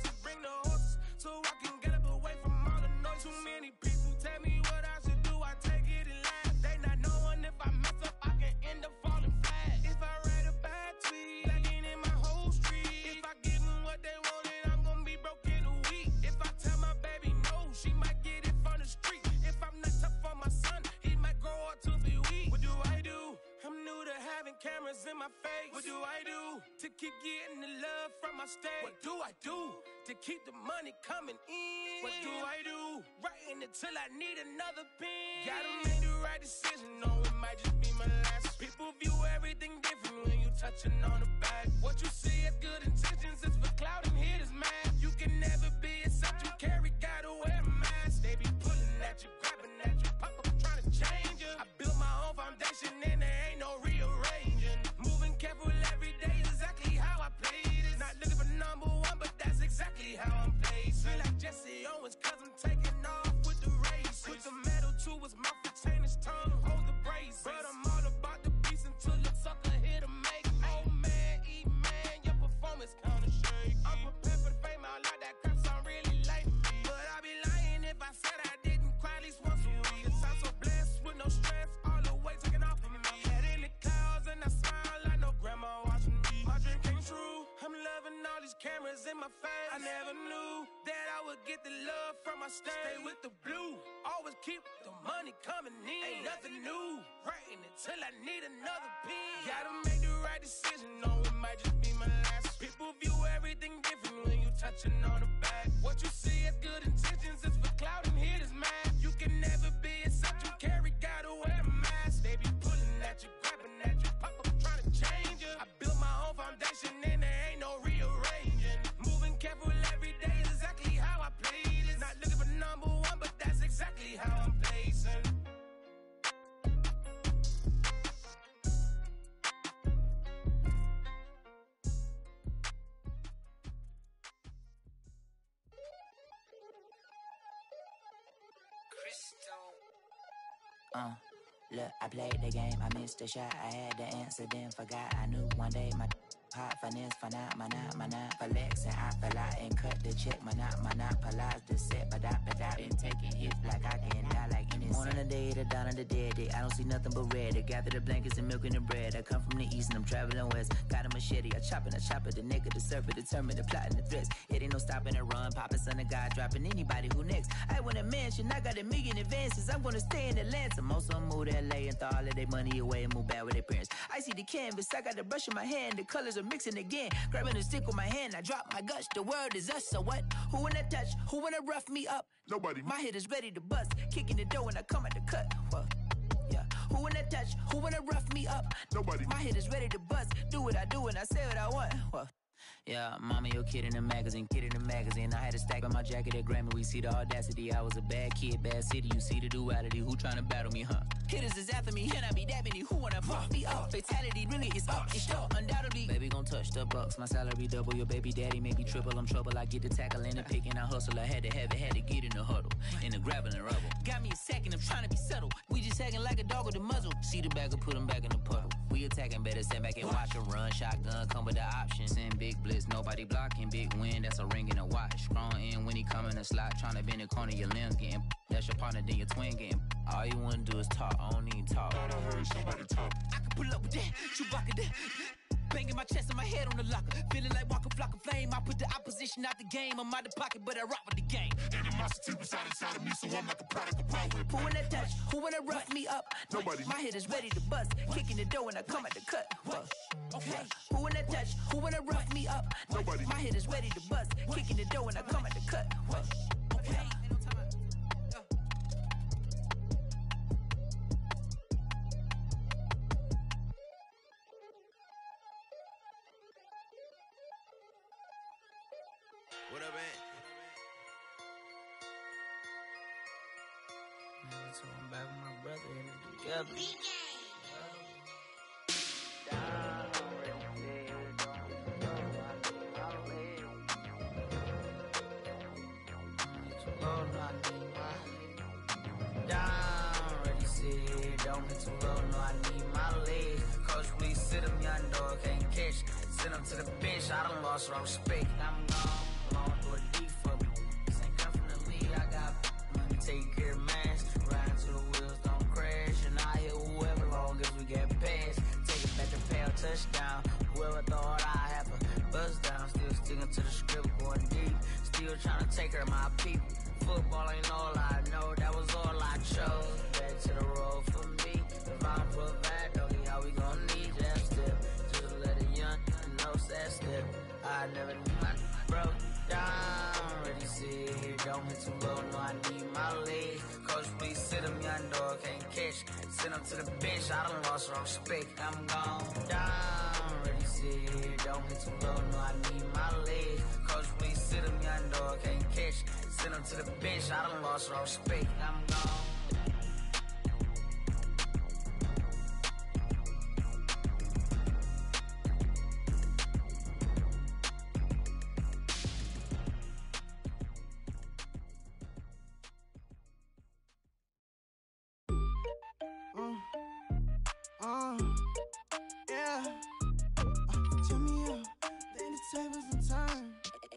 cameras in my face. What do I do to keep getting the love from my state? What do I do to keep the money coming in? What do I do? Writing it till I need another pen. Gotta make the right decision, no, it might just be my last. People view everything different when you touching on the back. What you see as good intentions is for clout and haters mad. You can never be except you carry, gotta wear a mask. They be pulling at you, grabbing at you, pop up trying to change you. I built my own foundation and there ain't no rearranging. Moving careful every day, exactly how I played it. Not looking for number one, but that's exactly how I'm placed. Feel like Jesse Owens, cause I'm taking off with the race. Put the metal to his mouth, retain his tongue, hold the brace. But I'm all about the beast until the sucker hit a make. Oh man, E-man, your performance kinda shaky. I'm prepared for the fame, I like that crap sound really like me. But I'd be lying if I said I didn't cry at least once a week. Cause I'm so blessed with no stress, all the weight taken off of me. Head in the clouds and I smile like no grandma watching me. My dream came true, I'm loving all these cameras in my face. I never knew that I would get the love from my state. Stay with the blue, always keep the money coming in. Ain't nothing new, writing it till I need another pen. Gotta make the right decision, no, it might just be my last. People view everything different when you touching on the back. What you see as good intentions is for clout and haters mad. You can never be except you carry, gotta wear a mask. They be pulling at you, grabbing at you, pop up trying to change you. I built my own foundation and there ain't no rearranging. Moving careful every day is exactly how I played it. Not looking for number one, but that's exactly how I'm placing. Look, I played the game, I missed the shot. I had the answer, then forgot. I knew one day my hot finesse, flexing, I fell out and cut the check. Monopolize the set, but I've been taking hits like I can die like any morning of the day, the dawn of the dead day. I don't see nothing but red. I gather the blankets and milk and the bread. I come from the east and I'm traveling west. Got a machete, I chop it, the nigga, the surfer, determined, the plot and the threats. It ain't no stopping the run, popping son of God, dropping anybody who next. I want a mansion, I got $1 million advances. I'm gonna stay in Atlanta. Most of them move to LA and throw all of their money away and move back with their parents. I see the canvas, I got the brush in my hand, the colors are mixing again. Grabbing the stick with my hand, I drop my guts. The word is us, so what? Who wanna touch? Who wanna rough me up? Nobody. My hit is ready to bust, kicking the door when I come at the cut. What? Yeah. Who wanna touch? Who wanna rough me up? Nobody. My hit is ready to bust. Do what I do and I say what I want. What? Yeah, mama, your kid in the magazine, I had a stack on my jacket at Grammy. We see the audacity. I was a bad kid, bad city. You see the duality. Who tryna battle me, huh? Hitters is after me, and I be that many. Who wanna fuck me up? Fatality really is up. It's up, undoubtedly. Baby gon' touch the bucks. My salary double. Your baby daddy maybe triple. I'm trouble. I get the tackle and the pick and I hustle. I had to have it, had to get in the huddle. In the gravel and rubble. Got me a second, I'm trying to be subtle. We just acting like a dog with a muzzle. See the bagger, put him back in the puddle. We attacking, better stand back and watch him run. Shotgun, come with the option. Send big blitz, nobody blocking. Big win, that's a ring and a watch. Strong in when he come in the slot. Trying to bend the corner, your limbs getting. That's your partner, then your twin getting. All you wanna do is talk, I don't need talk. Thought I heard somebody talk. I can pull up with that, Chewbacca that. Banging my chest and my head on the locker. Feeling like walking flock of flame. I put the opposition out the game. I'm out the pocket, but I rock with the game. Animosity was inside of me, so I'm like a product of power. Who wanna touch? Who wanna rough me up? Nobody. My hit is ready to bust. Kicking the door when I come at the cut. Okay. Who wanna touch? Who wanna rough me up? Nobody. My hit is ready to bust. Kicking the door when I come at the cut. Okay. What up, man? So I'm back with my brother and together. Don't be too low, no, I need my legs. Coach, please sit him, young dog, can't catch. Send him to the bench, I done lost my respect. I'm gone, long through a D for me. This ain't come from the league, I got money, take care of mans. Riding till the wheels don't crash. And I hit whoever long as we get past. Take it back to pale touchdown. Whoever thought I have a buzz down. Still sticking to the script, going deep. Still trying to take care of my people. Football ain't all I know, that was all I chose. Back to the road for me. If I'm for that, doggy, how we gon' need that? I never knew my broke down. Ready, sit here, don't hit too low, no, I need my legs. Coach, please sit him, young dog, can't catch. Send him to the bench, I done lost my respect. I'm gone down. Ready, sit here, don't hit too low, no, I need my legs. Coach, please sit him, young dog, can't catch. Send him to the bench, I done lost my respect. I'm gone. Yeah. Turn me up, then the tables and turn.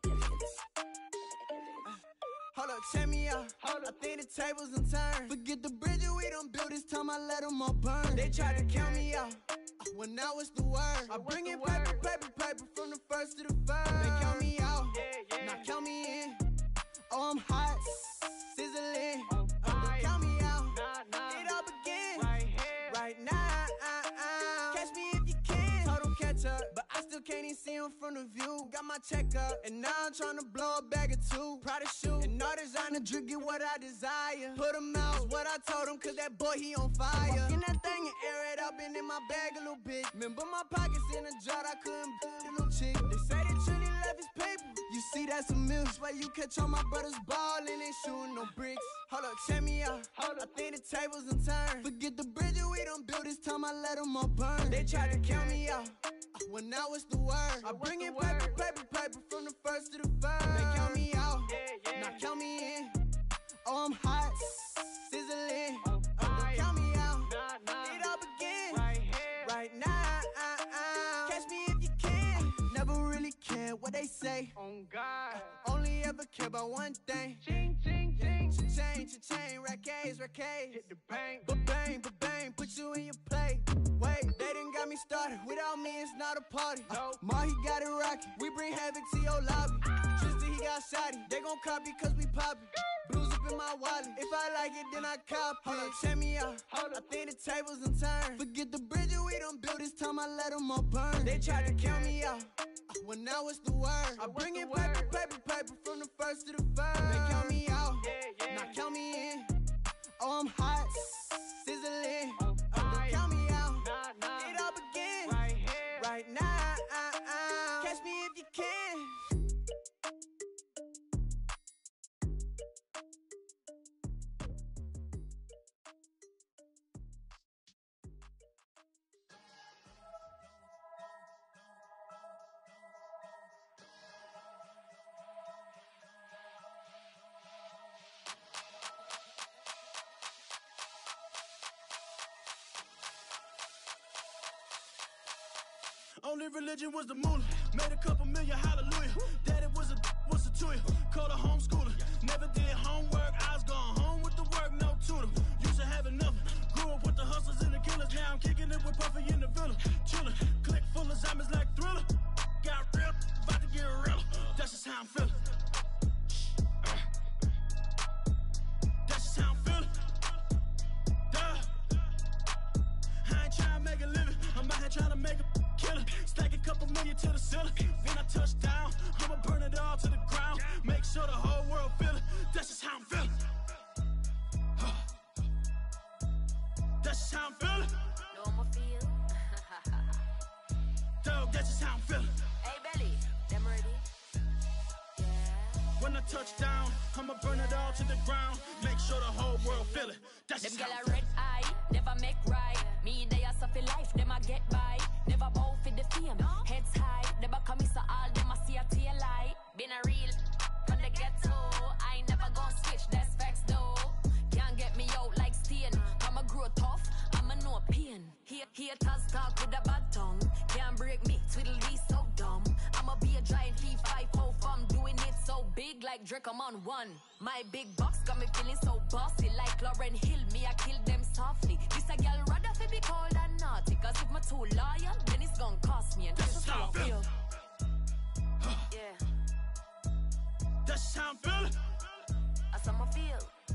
Hold up, check me out. I think the tables and turn. Forget the bridges we done built, this time I let them all burn. They tried to count me out when I was the word. I bring in paper, paper, paper from the first to the third. They count me out, now count me in. Oh, I'm hot, sizzling. Don't count me out, it all begin right now. Catch me if you can. Total catch up, but I still can't even see him from the view. Got my check up, and now I'm trying to blow a bag or two. Proud of shoe, and all designer drip, get what I desire. Put him out, what I told him, cause that boy, he on fire. Walk in that thing and air it out, been in my bag a little bit. Remember my pockets in a jar, I couldn't the little chick. They say that Trinity left his paper. You see, that's a milk, where you catch all my brothers ballin', ain't shooting no bricks. Hold up, check me out. I think the tables and turn. Forget the bridges we done built, this time I let them all burn. They tried to count me out when I was the word. I bring in paper, paper, paper from the first to the third. They count me out, now count me in. Oh, I'm hot, sizzling. Don't count me out, it all begin right now. Catch me if you can. Never really care what they say. On God, only ever care about one thing. Ching, ching, ching. Cha-ching, rack-A's. Hit the bank, ba-bang, put you in your play. Wait, they done got me started. Without me, it's not a party. Mahi got it rockin'. We bring havoc to your lobby. Tristan, he got shotty. They gon' copy cause we poppin'. Blues up in my wallet. If I like it, then I cop it. Hold up, check me out. I think the tables and turn. Forget the bridges we done built, this time I let them all burn. They tried to count me out when I was the word. I bring in paper, paper, paper from the first to the third. They count me out, now count me in. Oh, I'm hot, sizzling. Don't count me out, it all begin right now. Catch me if you can. Only religion was the moolah. Made a couple million, hallelujah. Daddy was a to you. Called a homeschooler. Never did homework. I was going home with the work, no tutor. Used to have enough. Grew up with the hustlers and the killers. Now I'm kicking it with Puffy in the villa. Chillin'. Click full of zombies like Thriller. Got real, about to get real. That's just how I'm feeling. That's just how I'm feeling. Duh. I ain't trying to make a living. I'm out here trying to make a killer. Stack a couple million to the ceiling. When I touch down, I'ma burn it all to the ground. Make sure the whole world feel it. That's just how I'm feeling. That's just how I'm feeling. Know I'ma feel. Dog, that's just how I'm feeling. Hey, Belly, them ready? Yeah. When I touch down, I'ma burn it all to the ground. Make sure the whole world feel it. That's Them just gyal how I'm a feeling. red eye, never make right. Me, they are suffer life, them a get by. Never bow for the fame, heads high. Never come so all them a see a tail light. Been a real from the ghetto. I ain't never gon' switch, that's facts though. Can't get me out like Stain. I'ma grow tough, I'ma know pain. Haters talk with a bad tongue. Can't break me, twiddly so dumb. I'ma be a giant P5 from doing it so big like Drake, I'm on one. My big box got me feeling so bossy like Lauren Hill. Me, I kill them softly. This a girl rather fi be cold and naughty. Cause if my too loyal, then it's gon' cost me. And that's just how I feel. Yeah. That's just how I'm feeling. That's how I feel.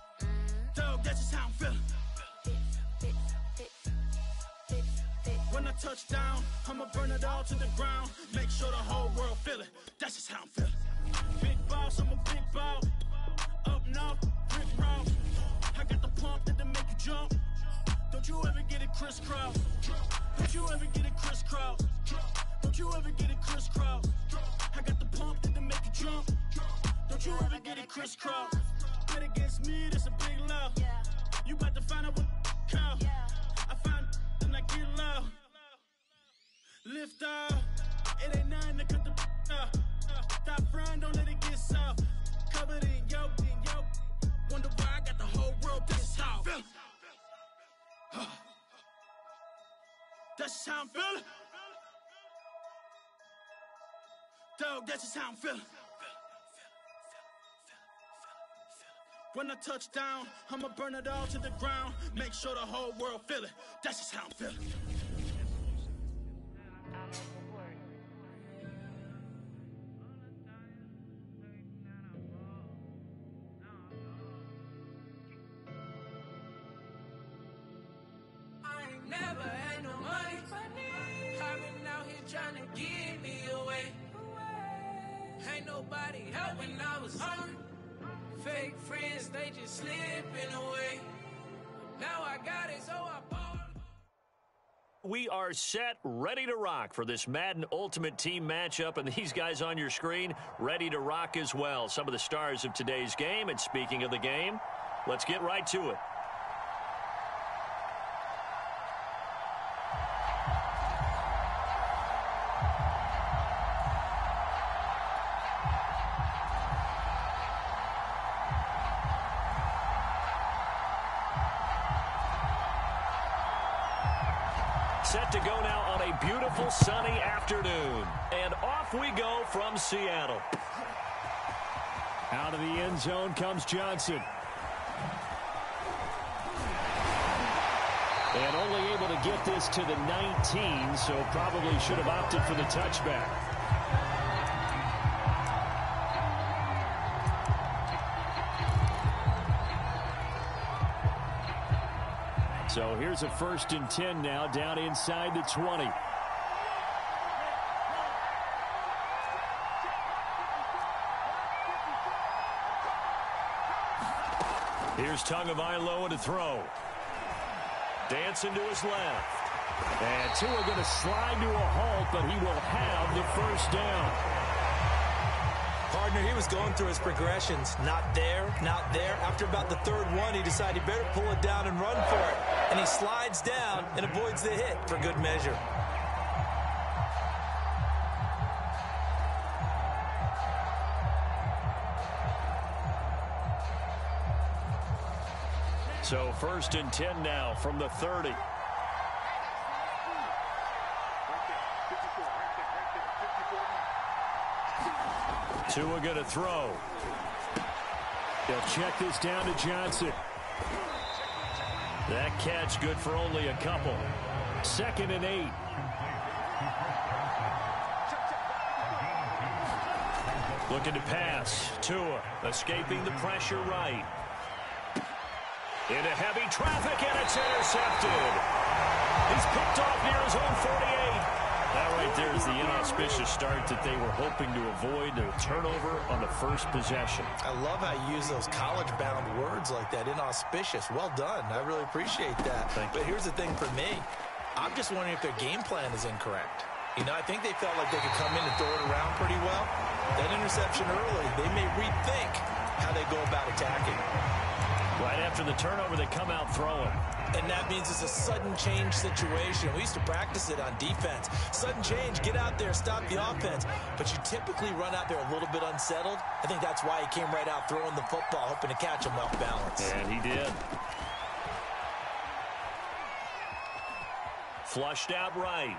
Dog, that's just how I'm feeling. When I touch down, I'ma burn it all to the ground. Make sure the whole world feel it. That's just how I'm feeling. Big boss, I'm a big boss. Up north, Rick Ross. I got the pump that'll make you jump. Don't you ever get it crisscross. Don't you ever get it crisscross. Don't you ever get it crisscross. I got the pump that'll make you jump. Don't you ever get it crisscross. Bet against me, that's a big love. You about to find out what call. I find and I get loud. Lift off. It ain't nothing to cut the off. Stop frying, don't let it get soft. Covered in yolk. Wonder why I got the whole world pissed off. That's just how I'm feeling. Dog, that's just how I'm feeling. When I touch down, I'ma burn it all to the ground. Make sure the whole world feel it. That's just how I'm feeling. I ain't never had no money. I've been out here trying to give me away. Ain't nobody help when I was hungry. Fake friends, they just slipping away. Now I got it, so I bought. We are set, ready to rock for this Madden Ultimate Team matchup, and these guys on your screen ready to rock as well. Some of the stars of today's game, and speaking of the game, let's get right to it. Set to go now on a beautiful sunny afternoon. And off we go from Seattle. Out of the end zone comes Johnson. And only able to get this to the 19, so probably should have opted for the touchback. So here's a 1st and 10 now, down inside the 20. Here's Tagovailoa to throw. Dancing to his left. And Tua going to slide to a halt, but he will have the 1st down. Partner, he was going through his progressions. Not there, not there. After about the 3rd one, he decided he better pull it down and run for it. And he slides down and avoids the hit for good measure. So 1st and 10 now from the 30. Tua going to throw. They'll check this down to Johnson. That catch good for only a couple. 2nd and 8. Looking to pass. Tua escaping the pressure right. Into heavy traffic, and it's intercepted. He's picked off near his own 48. That right there is the inauspicious start that they were hoping to avoid, a turnover on the 1st possession. I love how you use those college-bound words like that, inauspicious. Well done. I really appreciate that. But here's the thing for me. I'm just wondering if their game plan is incorrect. You know, I think they felt like they could come in and throw it around pretty well. That interception early, they may rethink how they go about attacking. Right after the turnover, they come out throwing. And that means it's a sudden change situation. We used to practice it on defense. Sudden change, get out there, stop the offense. But you typically run out there a little bit unsettled. I think that's why he came right out throwing the football, hoping to catch him off balance. And he did. Flushed out right.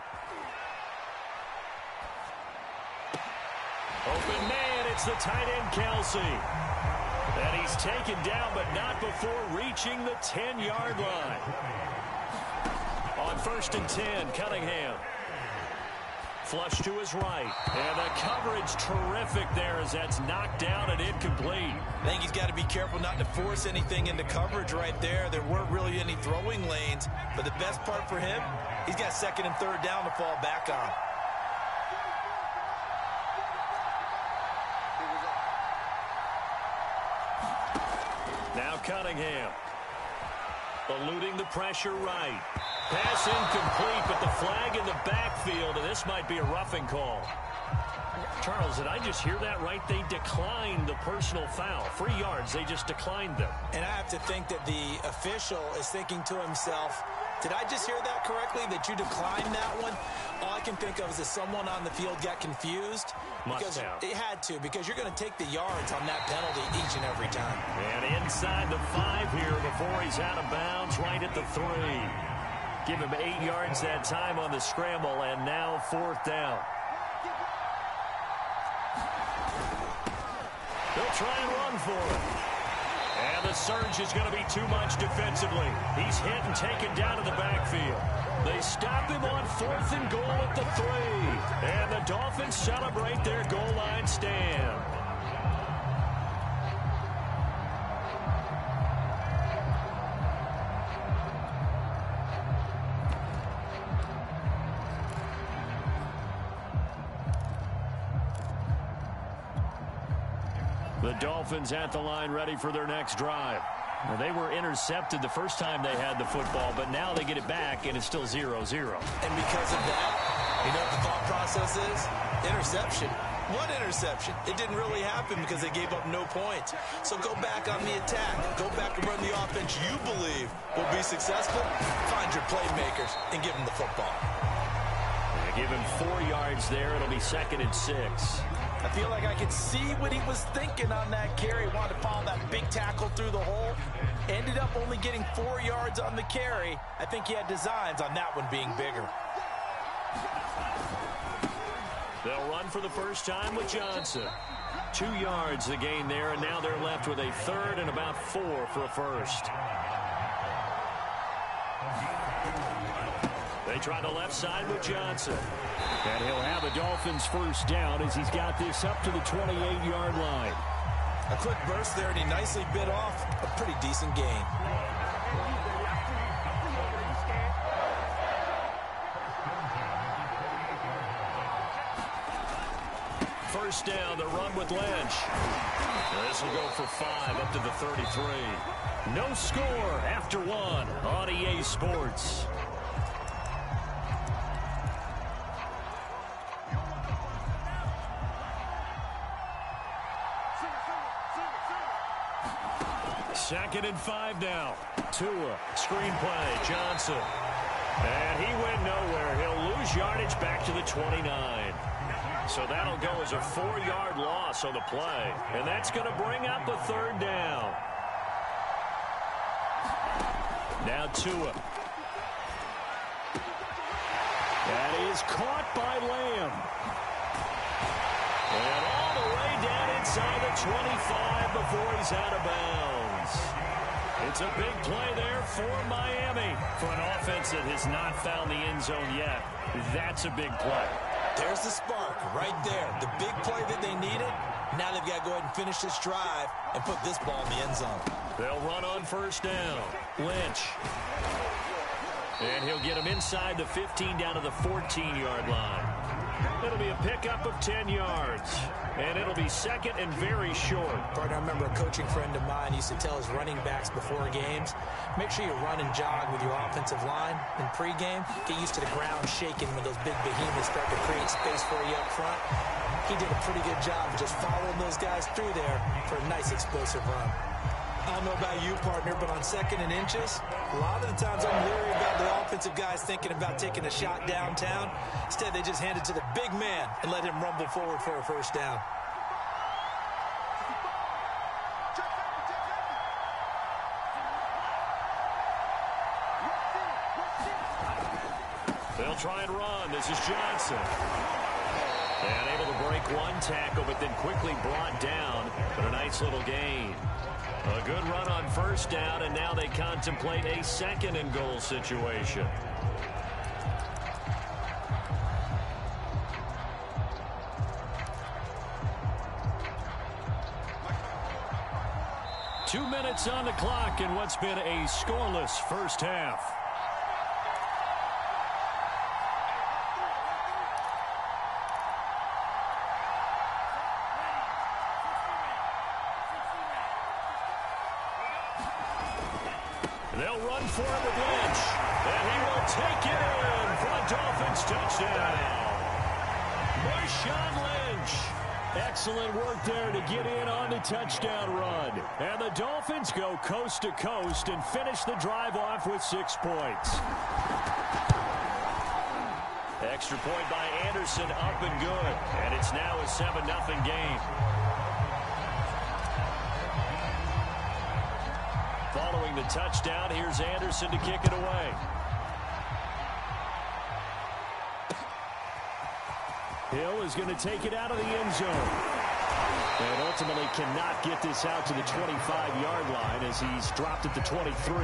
Open man, it's the tight end, Kelsey. And he's taken down, but not before reaching the 10-yard line. On 1st and 10, Cunningham. Flush to his right. And the coverage terrific there as that's knocked down and incomplete. I think he's got to be careful not to force anything into coverage right there. There weren't really any throwing lanes. But the best part for him, he's got second and third down to fall back on. Now Cunningham. Eluding the pressure right. Pass incomplete, but the flag in the backfield, and this might be a roughing call. Charles, did I just hear that right? They declined the personal foul. 3 yards, they just declined them. And I have to think that the official is thinking to himself, did I just hear that correctly, that you declined that one? All I can think of is that someone on the field got confused. Must have. It had to, because you're going to take the yards on that penalty each and every time. And inside the 5 here before he's out of bounds, right at the 3. Give him 8 yards that time on the scramble, and now 4th down. They'll try and run for it. And the surge is going to be too much defensively. He's hit and taken down in the backfield. They stop him on 4th and goal at the 3. And the Dolphins celebrate their goal line stand. The Dolphins at the line ready for their next drive. Well, they were intercepted the first time they had the football, but now they get it back, and it's still 0-0. And because of that, you know what the thought process is? Interception. What interception? It didn't really happen because they gave up no points. So go back on the attack. Go back and run the offense you believe will be successful. Find your playmakers and give them the football. They give him 4 yards there. It'll be 2nd and 6. I feel like I could see what he was thinking on that carry. Wanted to follow that big tackle through the hole. Ended up only getting 4 yards on the carry. I think he had designs on that one being bigger. They'll run for the first time with Johnson. 2 yards the gain there, and now they're left with a 3rd and about 4 for a first. They try the left side with Johnson. And he'll have a Dolphins first down as he's got this up to the 28-yard line. A quick burst there, and he nicely bit off a pretty decent gain. First down, the run with Lynch. This will go for 5 up to the 33. No score after 1 on EA Sports. Second and 5 now. Tua, screen play, Johnson. And he went nowhere. He'll lose yardage back to the 29. So that'll go as a 4-yard loss on the play. And that's going to bring up a 3rd down. Now Tua. That is caught by Lamb. And all the way down inside the 25 before he's out of bounds. It's a big play there for Miami. For an offense that has not found the end zone yet, that's a big play. There's the spark right there. The big play that they needed. Now they've got to go ahead and finish this drive and put this ball in the end zone. They'll run on first down. Lynch. And he'll get him inside the 15 down to the 14-yard line. It'll be a pickup of 10 yards. And it'll be 2nd and very short. Partner, I remember a coaching friend of mine used to tell his running backs before games, make sure you run and jog with your offensive line in pregame. Get used to the ground shaking when those big behemoths start to create space for you up front. He did a pretty good job of just following those guys through there for a nice explosive run. I don't know about you, partner, but on 2nd and inches, a lot of the times I'm leery about the offensive guys thinking about taking a shot downtown. Instead, they just hand it to the big man and let him rumble forward for a first down. They'll try and run. This is Johnson. And able to break one tackle, but then quickly brought down. But a nice little gain. A good run on first down, and now they contemplate a 2nd and goal situation. minutes on the clock in what's been a scoreless first half. They'll run for it with Lynch. And he will take it in for a Dolphins touchdown. Marshawn Lynch. Excellent work there to get in on the touchdown run. And the Dolphins go coast to coast and finish the drive off with 6 points. Extra point by Anderson, up and good. And it's now a 7-0 game. Following the touchdown, here's Anderson to kick it away. Hill is going to take it out of the end zone. And ultimately cannot get this out to the 25-yard line as he's dropped at the 23.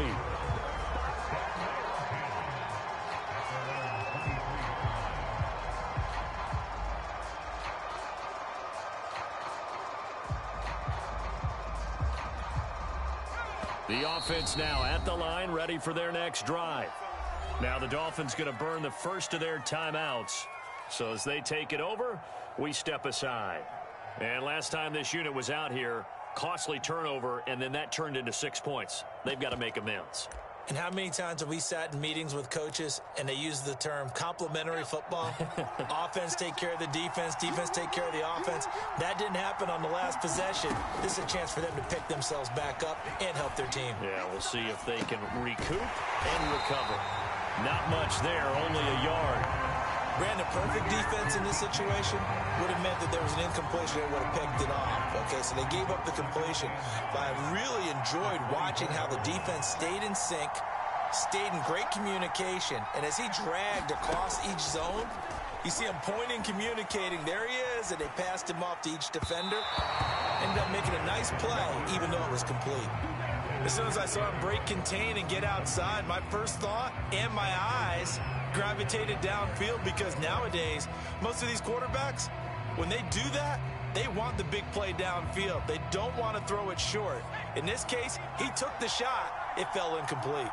The offense now at the line, ready for their next drive. Now the Dolphins going to burn the first of their timeouts. So as they take it over, we step aside. And last time this unit was out here, costly turnover, and then that turned into 6 points. They've got to make amends. And how many times have we sat in meetings with coaches and they use the term complementary football? Offense take care of the defense, defense take care of the offense. That didn't happen on the last possession. This is a chance for them to pick themselves back up and help their team. Yeah, we'll see if they can recoup and recover. Not much there, only a yard. Brandon, perfect defense in this situation would have meant that there was an incompletion that would have picked it off. Okay, so they gave up the completion. But I really enjoyed watching how the defense stayed in sync, stayed in great communication. And as he dragged across each zone, you see him pointing, communicating. There he is, and they passed him off to each defender. Ended up making a nice play, even though it was complete. As soon as I saw him break, contain, and get outside, my first thought and my eyes gravitated downfield, because nowadays, most of these quarterbacks, when they do that, they want the big play downfield. They don't want to throw it short. In this case, he took the shot. It fell incomplete.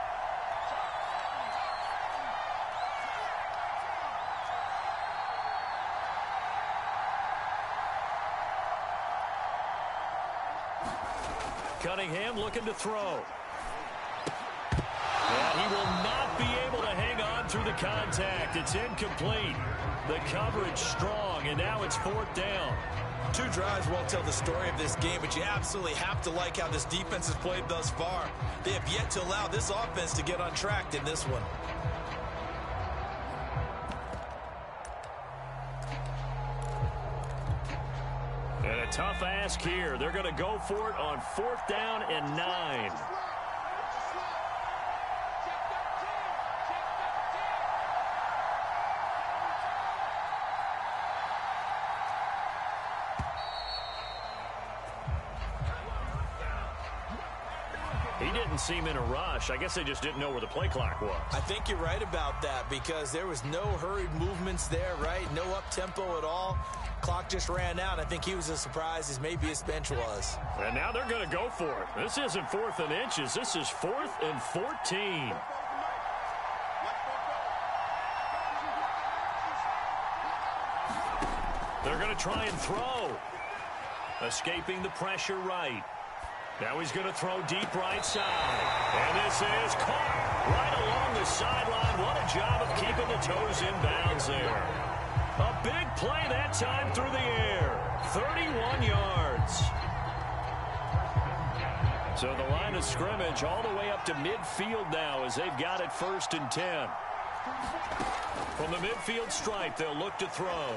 Cunningham looking to throw. And he will not be able to hang on through the contact. It's incomplete. The coverage strong, and now it's 4th down. 2 drives won't tell the story of this game, but you absolutely have to like how this defense has played thus far. They have yet to allow this offense to get untracked in this one. And a tough ask here. They're going to go for it on 4th down and 9. He didn't seem in a rush. I guess they just didn't know where the play clock was. I think you're right about that, because there was no hurried movements there, right? No up-tempo at all. Clock just ran out. I think he was as surprised as maybe his bench was. And now they're going to go for it. This isn't 4th and inches. This is 4th and 14. They're going to try and throw. Escaping the pressure right. Now he's going to throw deep right side. And this is caught right along the sideline. What a job of keeping the toes in bounds there. A big play that time through the air. 31 yards. So the line of scrimmage all the way up to midfield now as they've got it 1st and 10. From the midfield stripe, they'll look to throw.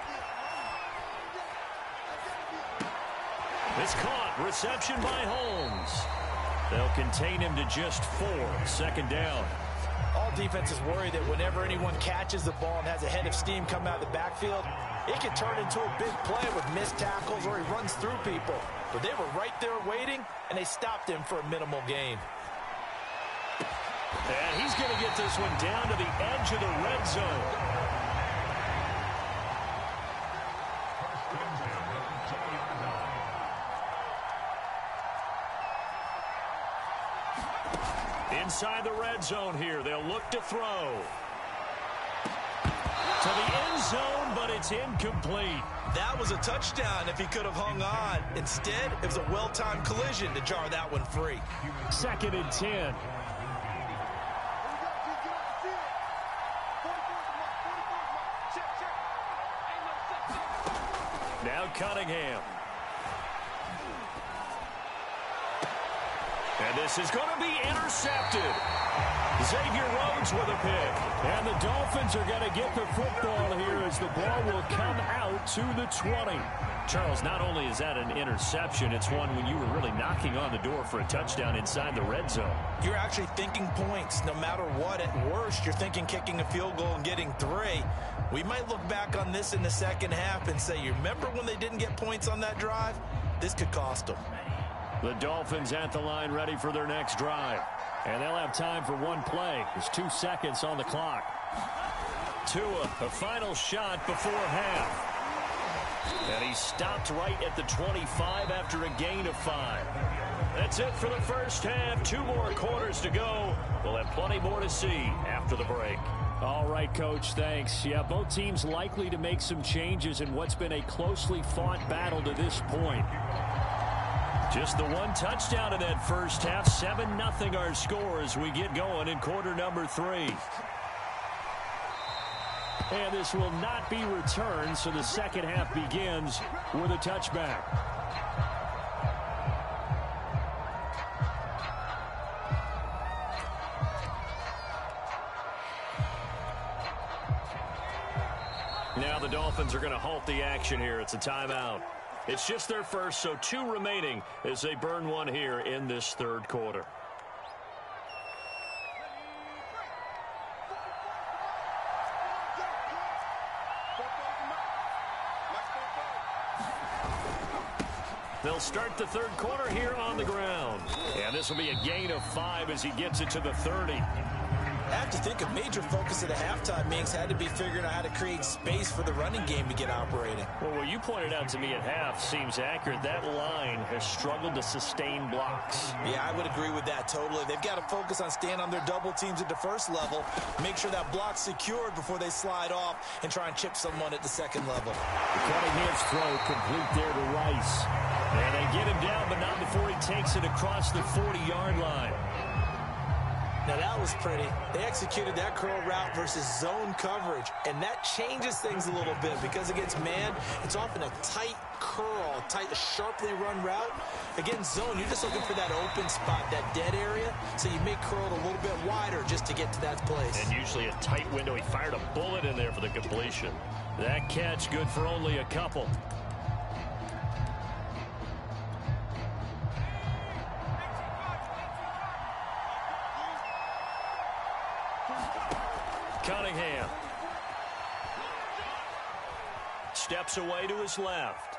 It's caught. Reception by Holmes. They'll contain him to just 4. 2nd down. All defenses worry that whenever anyone catches the ball and has a head of steam come out of the backfield, it can turn into a big play with missed tackles or he runs through people. But they were right there waiting, and they stopped him for a minimal gain. And he's going to get this one down to the edge of the red zone. Inside the red zone here, they'll look to throw. To the end zone, but it's incomplete. That was a touchdown if he could have hung on. Instead, it was a well-timed collision to jar that one free. 2nd and 10. Now Cunningham. And this is going to be intercepted. Xavier Rhodes with a pick. And the Dolphins are going to get the football here as the ball will come out to the 20. Charles, not only is that an interception, it's one when you were really knocking on the door for a touchdown inside the red zone. You're actually thinking points no matter what. At worst, you're thinking kicking a field goal and getting 3. We might look back on this in the second half and say, you remember when they didn't get points on that drive? This could cost them. The Dolphins at the line ready for their next drive. And they'll have time for one play. There's 2 seconds on the clock. Tua, a final shot before half. And he stopped right at the 25 after a gain of 5. That's it for the first half. 2 more quarters to go. We'll have plenty more to see after the break. All right, Coach, thanks. Yeah, both teams likely to make some changes in what's been a closely fought battle to this point. Just the 1 touchdown in that first half. 7-0 our score as we get going in quarter number 3. And this will not be returned, so the second half begins with a touchback. Now the Dolphins are going to halt the action here. It's a timeout. It's just their first, so 2 remaining as they burn 1 here in this third quarter. They'll start the third quarter here on the ground. And this will be a gain of 5 as he gets it to the 30. I have to think a major focus of the halftime meetings had to be figuring out how to create space for the running game to get operating. Well, what you pointed out to me at half seems accurate. That line has struggled to sustain blocks. Yeah, I would agree with that totally. They've got to focus on staying on their double teams at the first level, make sure that block's secured before they slide off and try and chip someone at the second level. Cunningham's throw complete there to Rice. And they get him down, but not before he takes it across the 40-yard line. Now that was pretty. They executed that curl route versus zone coverage, and that changes things a little bit because against man, it's often a tight curl, tight, sharply run route. Against zone, you're just looking for that open spot, that dead area, so you may curl it a little bit wider just to get to that place. And usually a tight window. He fired a bullet in there for the completion. That catch good for only a couple. Cunningham steps away to his left.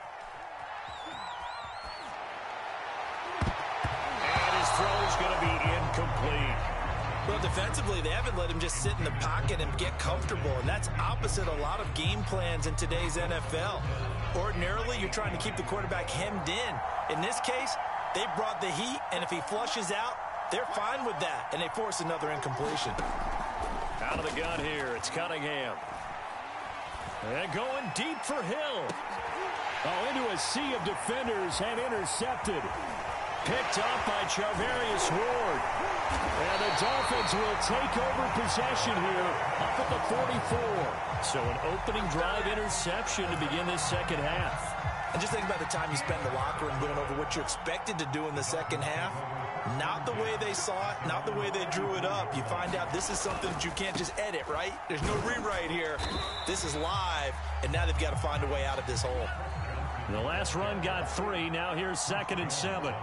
And his throw is going to be incomplete. Well, defensively, they haven't let him just sit in the pocket and get comfortable, and that's opposite a lot of game plans in today's NFL. Ordinarily, you're trying to keep the quarterback hemmed in. In this case, they brought the heat, and if he flushes out, they're fine with that, and they force another incompletion. Out of the gun here, it's Cunningham. And going deep for Hill. Oh, into a sea of defenders and intercepted. Picked up by Charvarius Ward. And the Dolphins will take over possession here up at the 44. So an opening drive interception to begin this second half. And just think about the time you spent in the locker room going over what you expected to do in the second half. Not the way they saw it, not the way they drew it up. You find out this is something that you can't just edit, right? There's no rewrite here. This is live, and now they've got to find a way out of this hole. The last run got 3. Now here's 2nd and 7.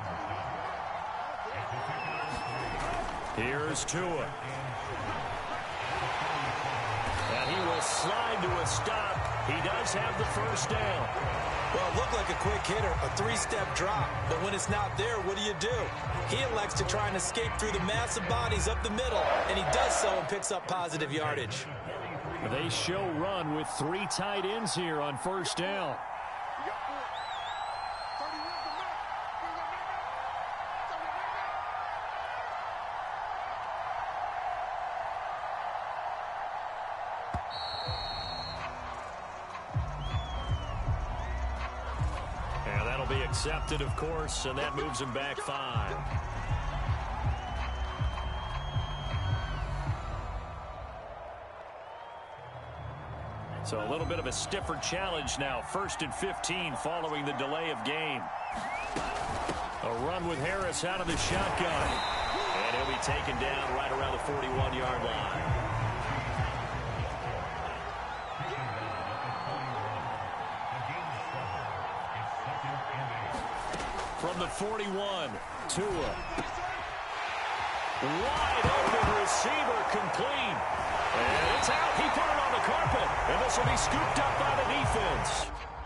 Here's Tua. And he will slide to a stop. He does have the first down. Well, it looked like a quick hitter, a 3-step drop. But when it's not there, what do? He elects to try and escape through the massive bodies up the middle, and he does so and picks up positive yardage. They show run with 3 tight ends here on first down. be accepted, of course, and that moves him back 5. So a little bit of a stiffer challenge now. 1st and 15 following the delay of game. A run with Harris out of the shotgun. And he'll be taken down right around the 41-yard line. From the 41, Tua. Wide open receiver, complete. And it's out. He put it on the carpet. And this will be scooped up by the defense.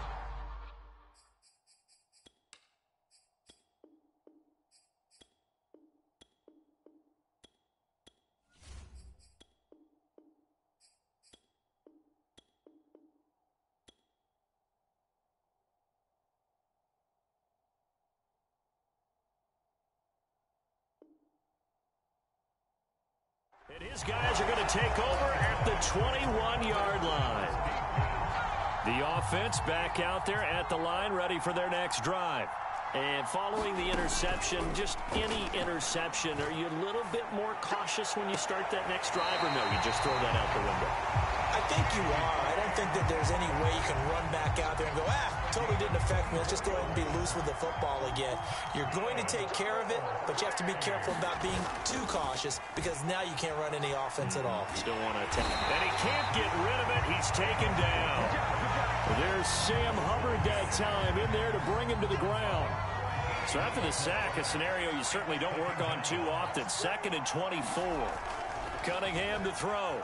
And his guys are going to take over at the 21-yard line. The offense back out there at the line, ready for their next drive. And following the interception, just any interception, are you a little bit more cautious when you start that next drive, or no, you just throw that out the window? I think you are. I don't think that there's any way you can run back out there and go, totally didn't affect me. Let's just go ahead and be loose with the football again. You're going to take care of it, but you have to be careful about being too cautious because now you can't run any offense at all. Still want to attack. And he can't get rid of it. He's taken down. There's Sam Hubbard that time in there to bring him to the ground. So after the sack, a scenario you certainly don't work on too often. 2nd and 24. Cunningham to throw.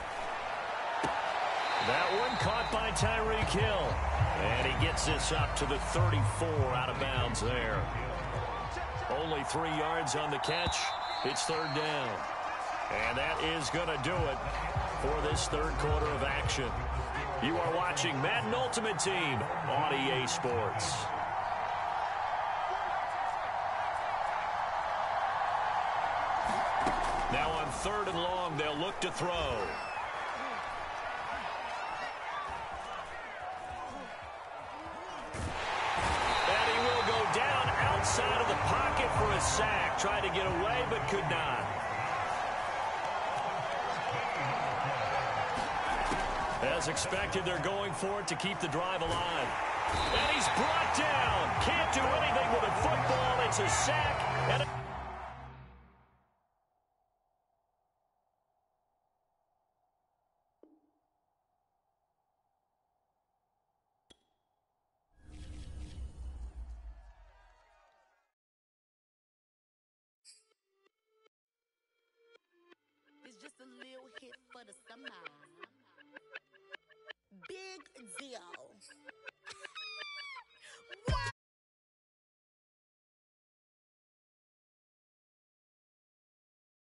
That one caught by Tyreek Hill. And he gets this up to the 34 out of bounds there. Only 3 yards on the catch. It's 3rd down. And that is going to do it for this 3rd quarter of action. You are watching Madden Ultimate Team on EA Sports. Now on 3rd and long, they'll look to throw. Outside of the pocket for a sack. Tried to get away, but could not. As expected, they're going for it to keep the drive alive. And he's brought down. Can't do anything with a football. It's a sack. And a It's just a little hit for the summer.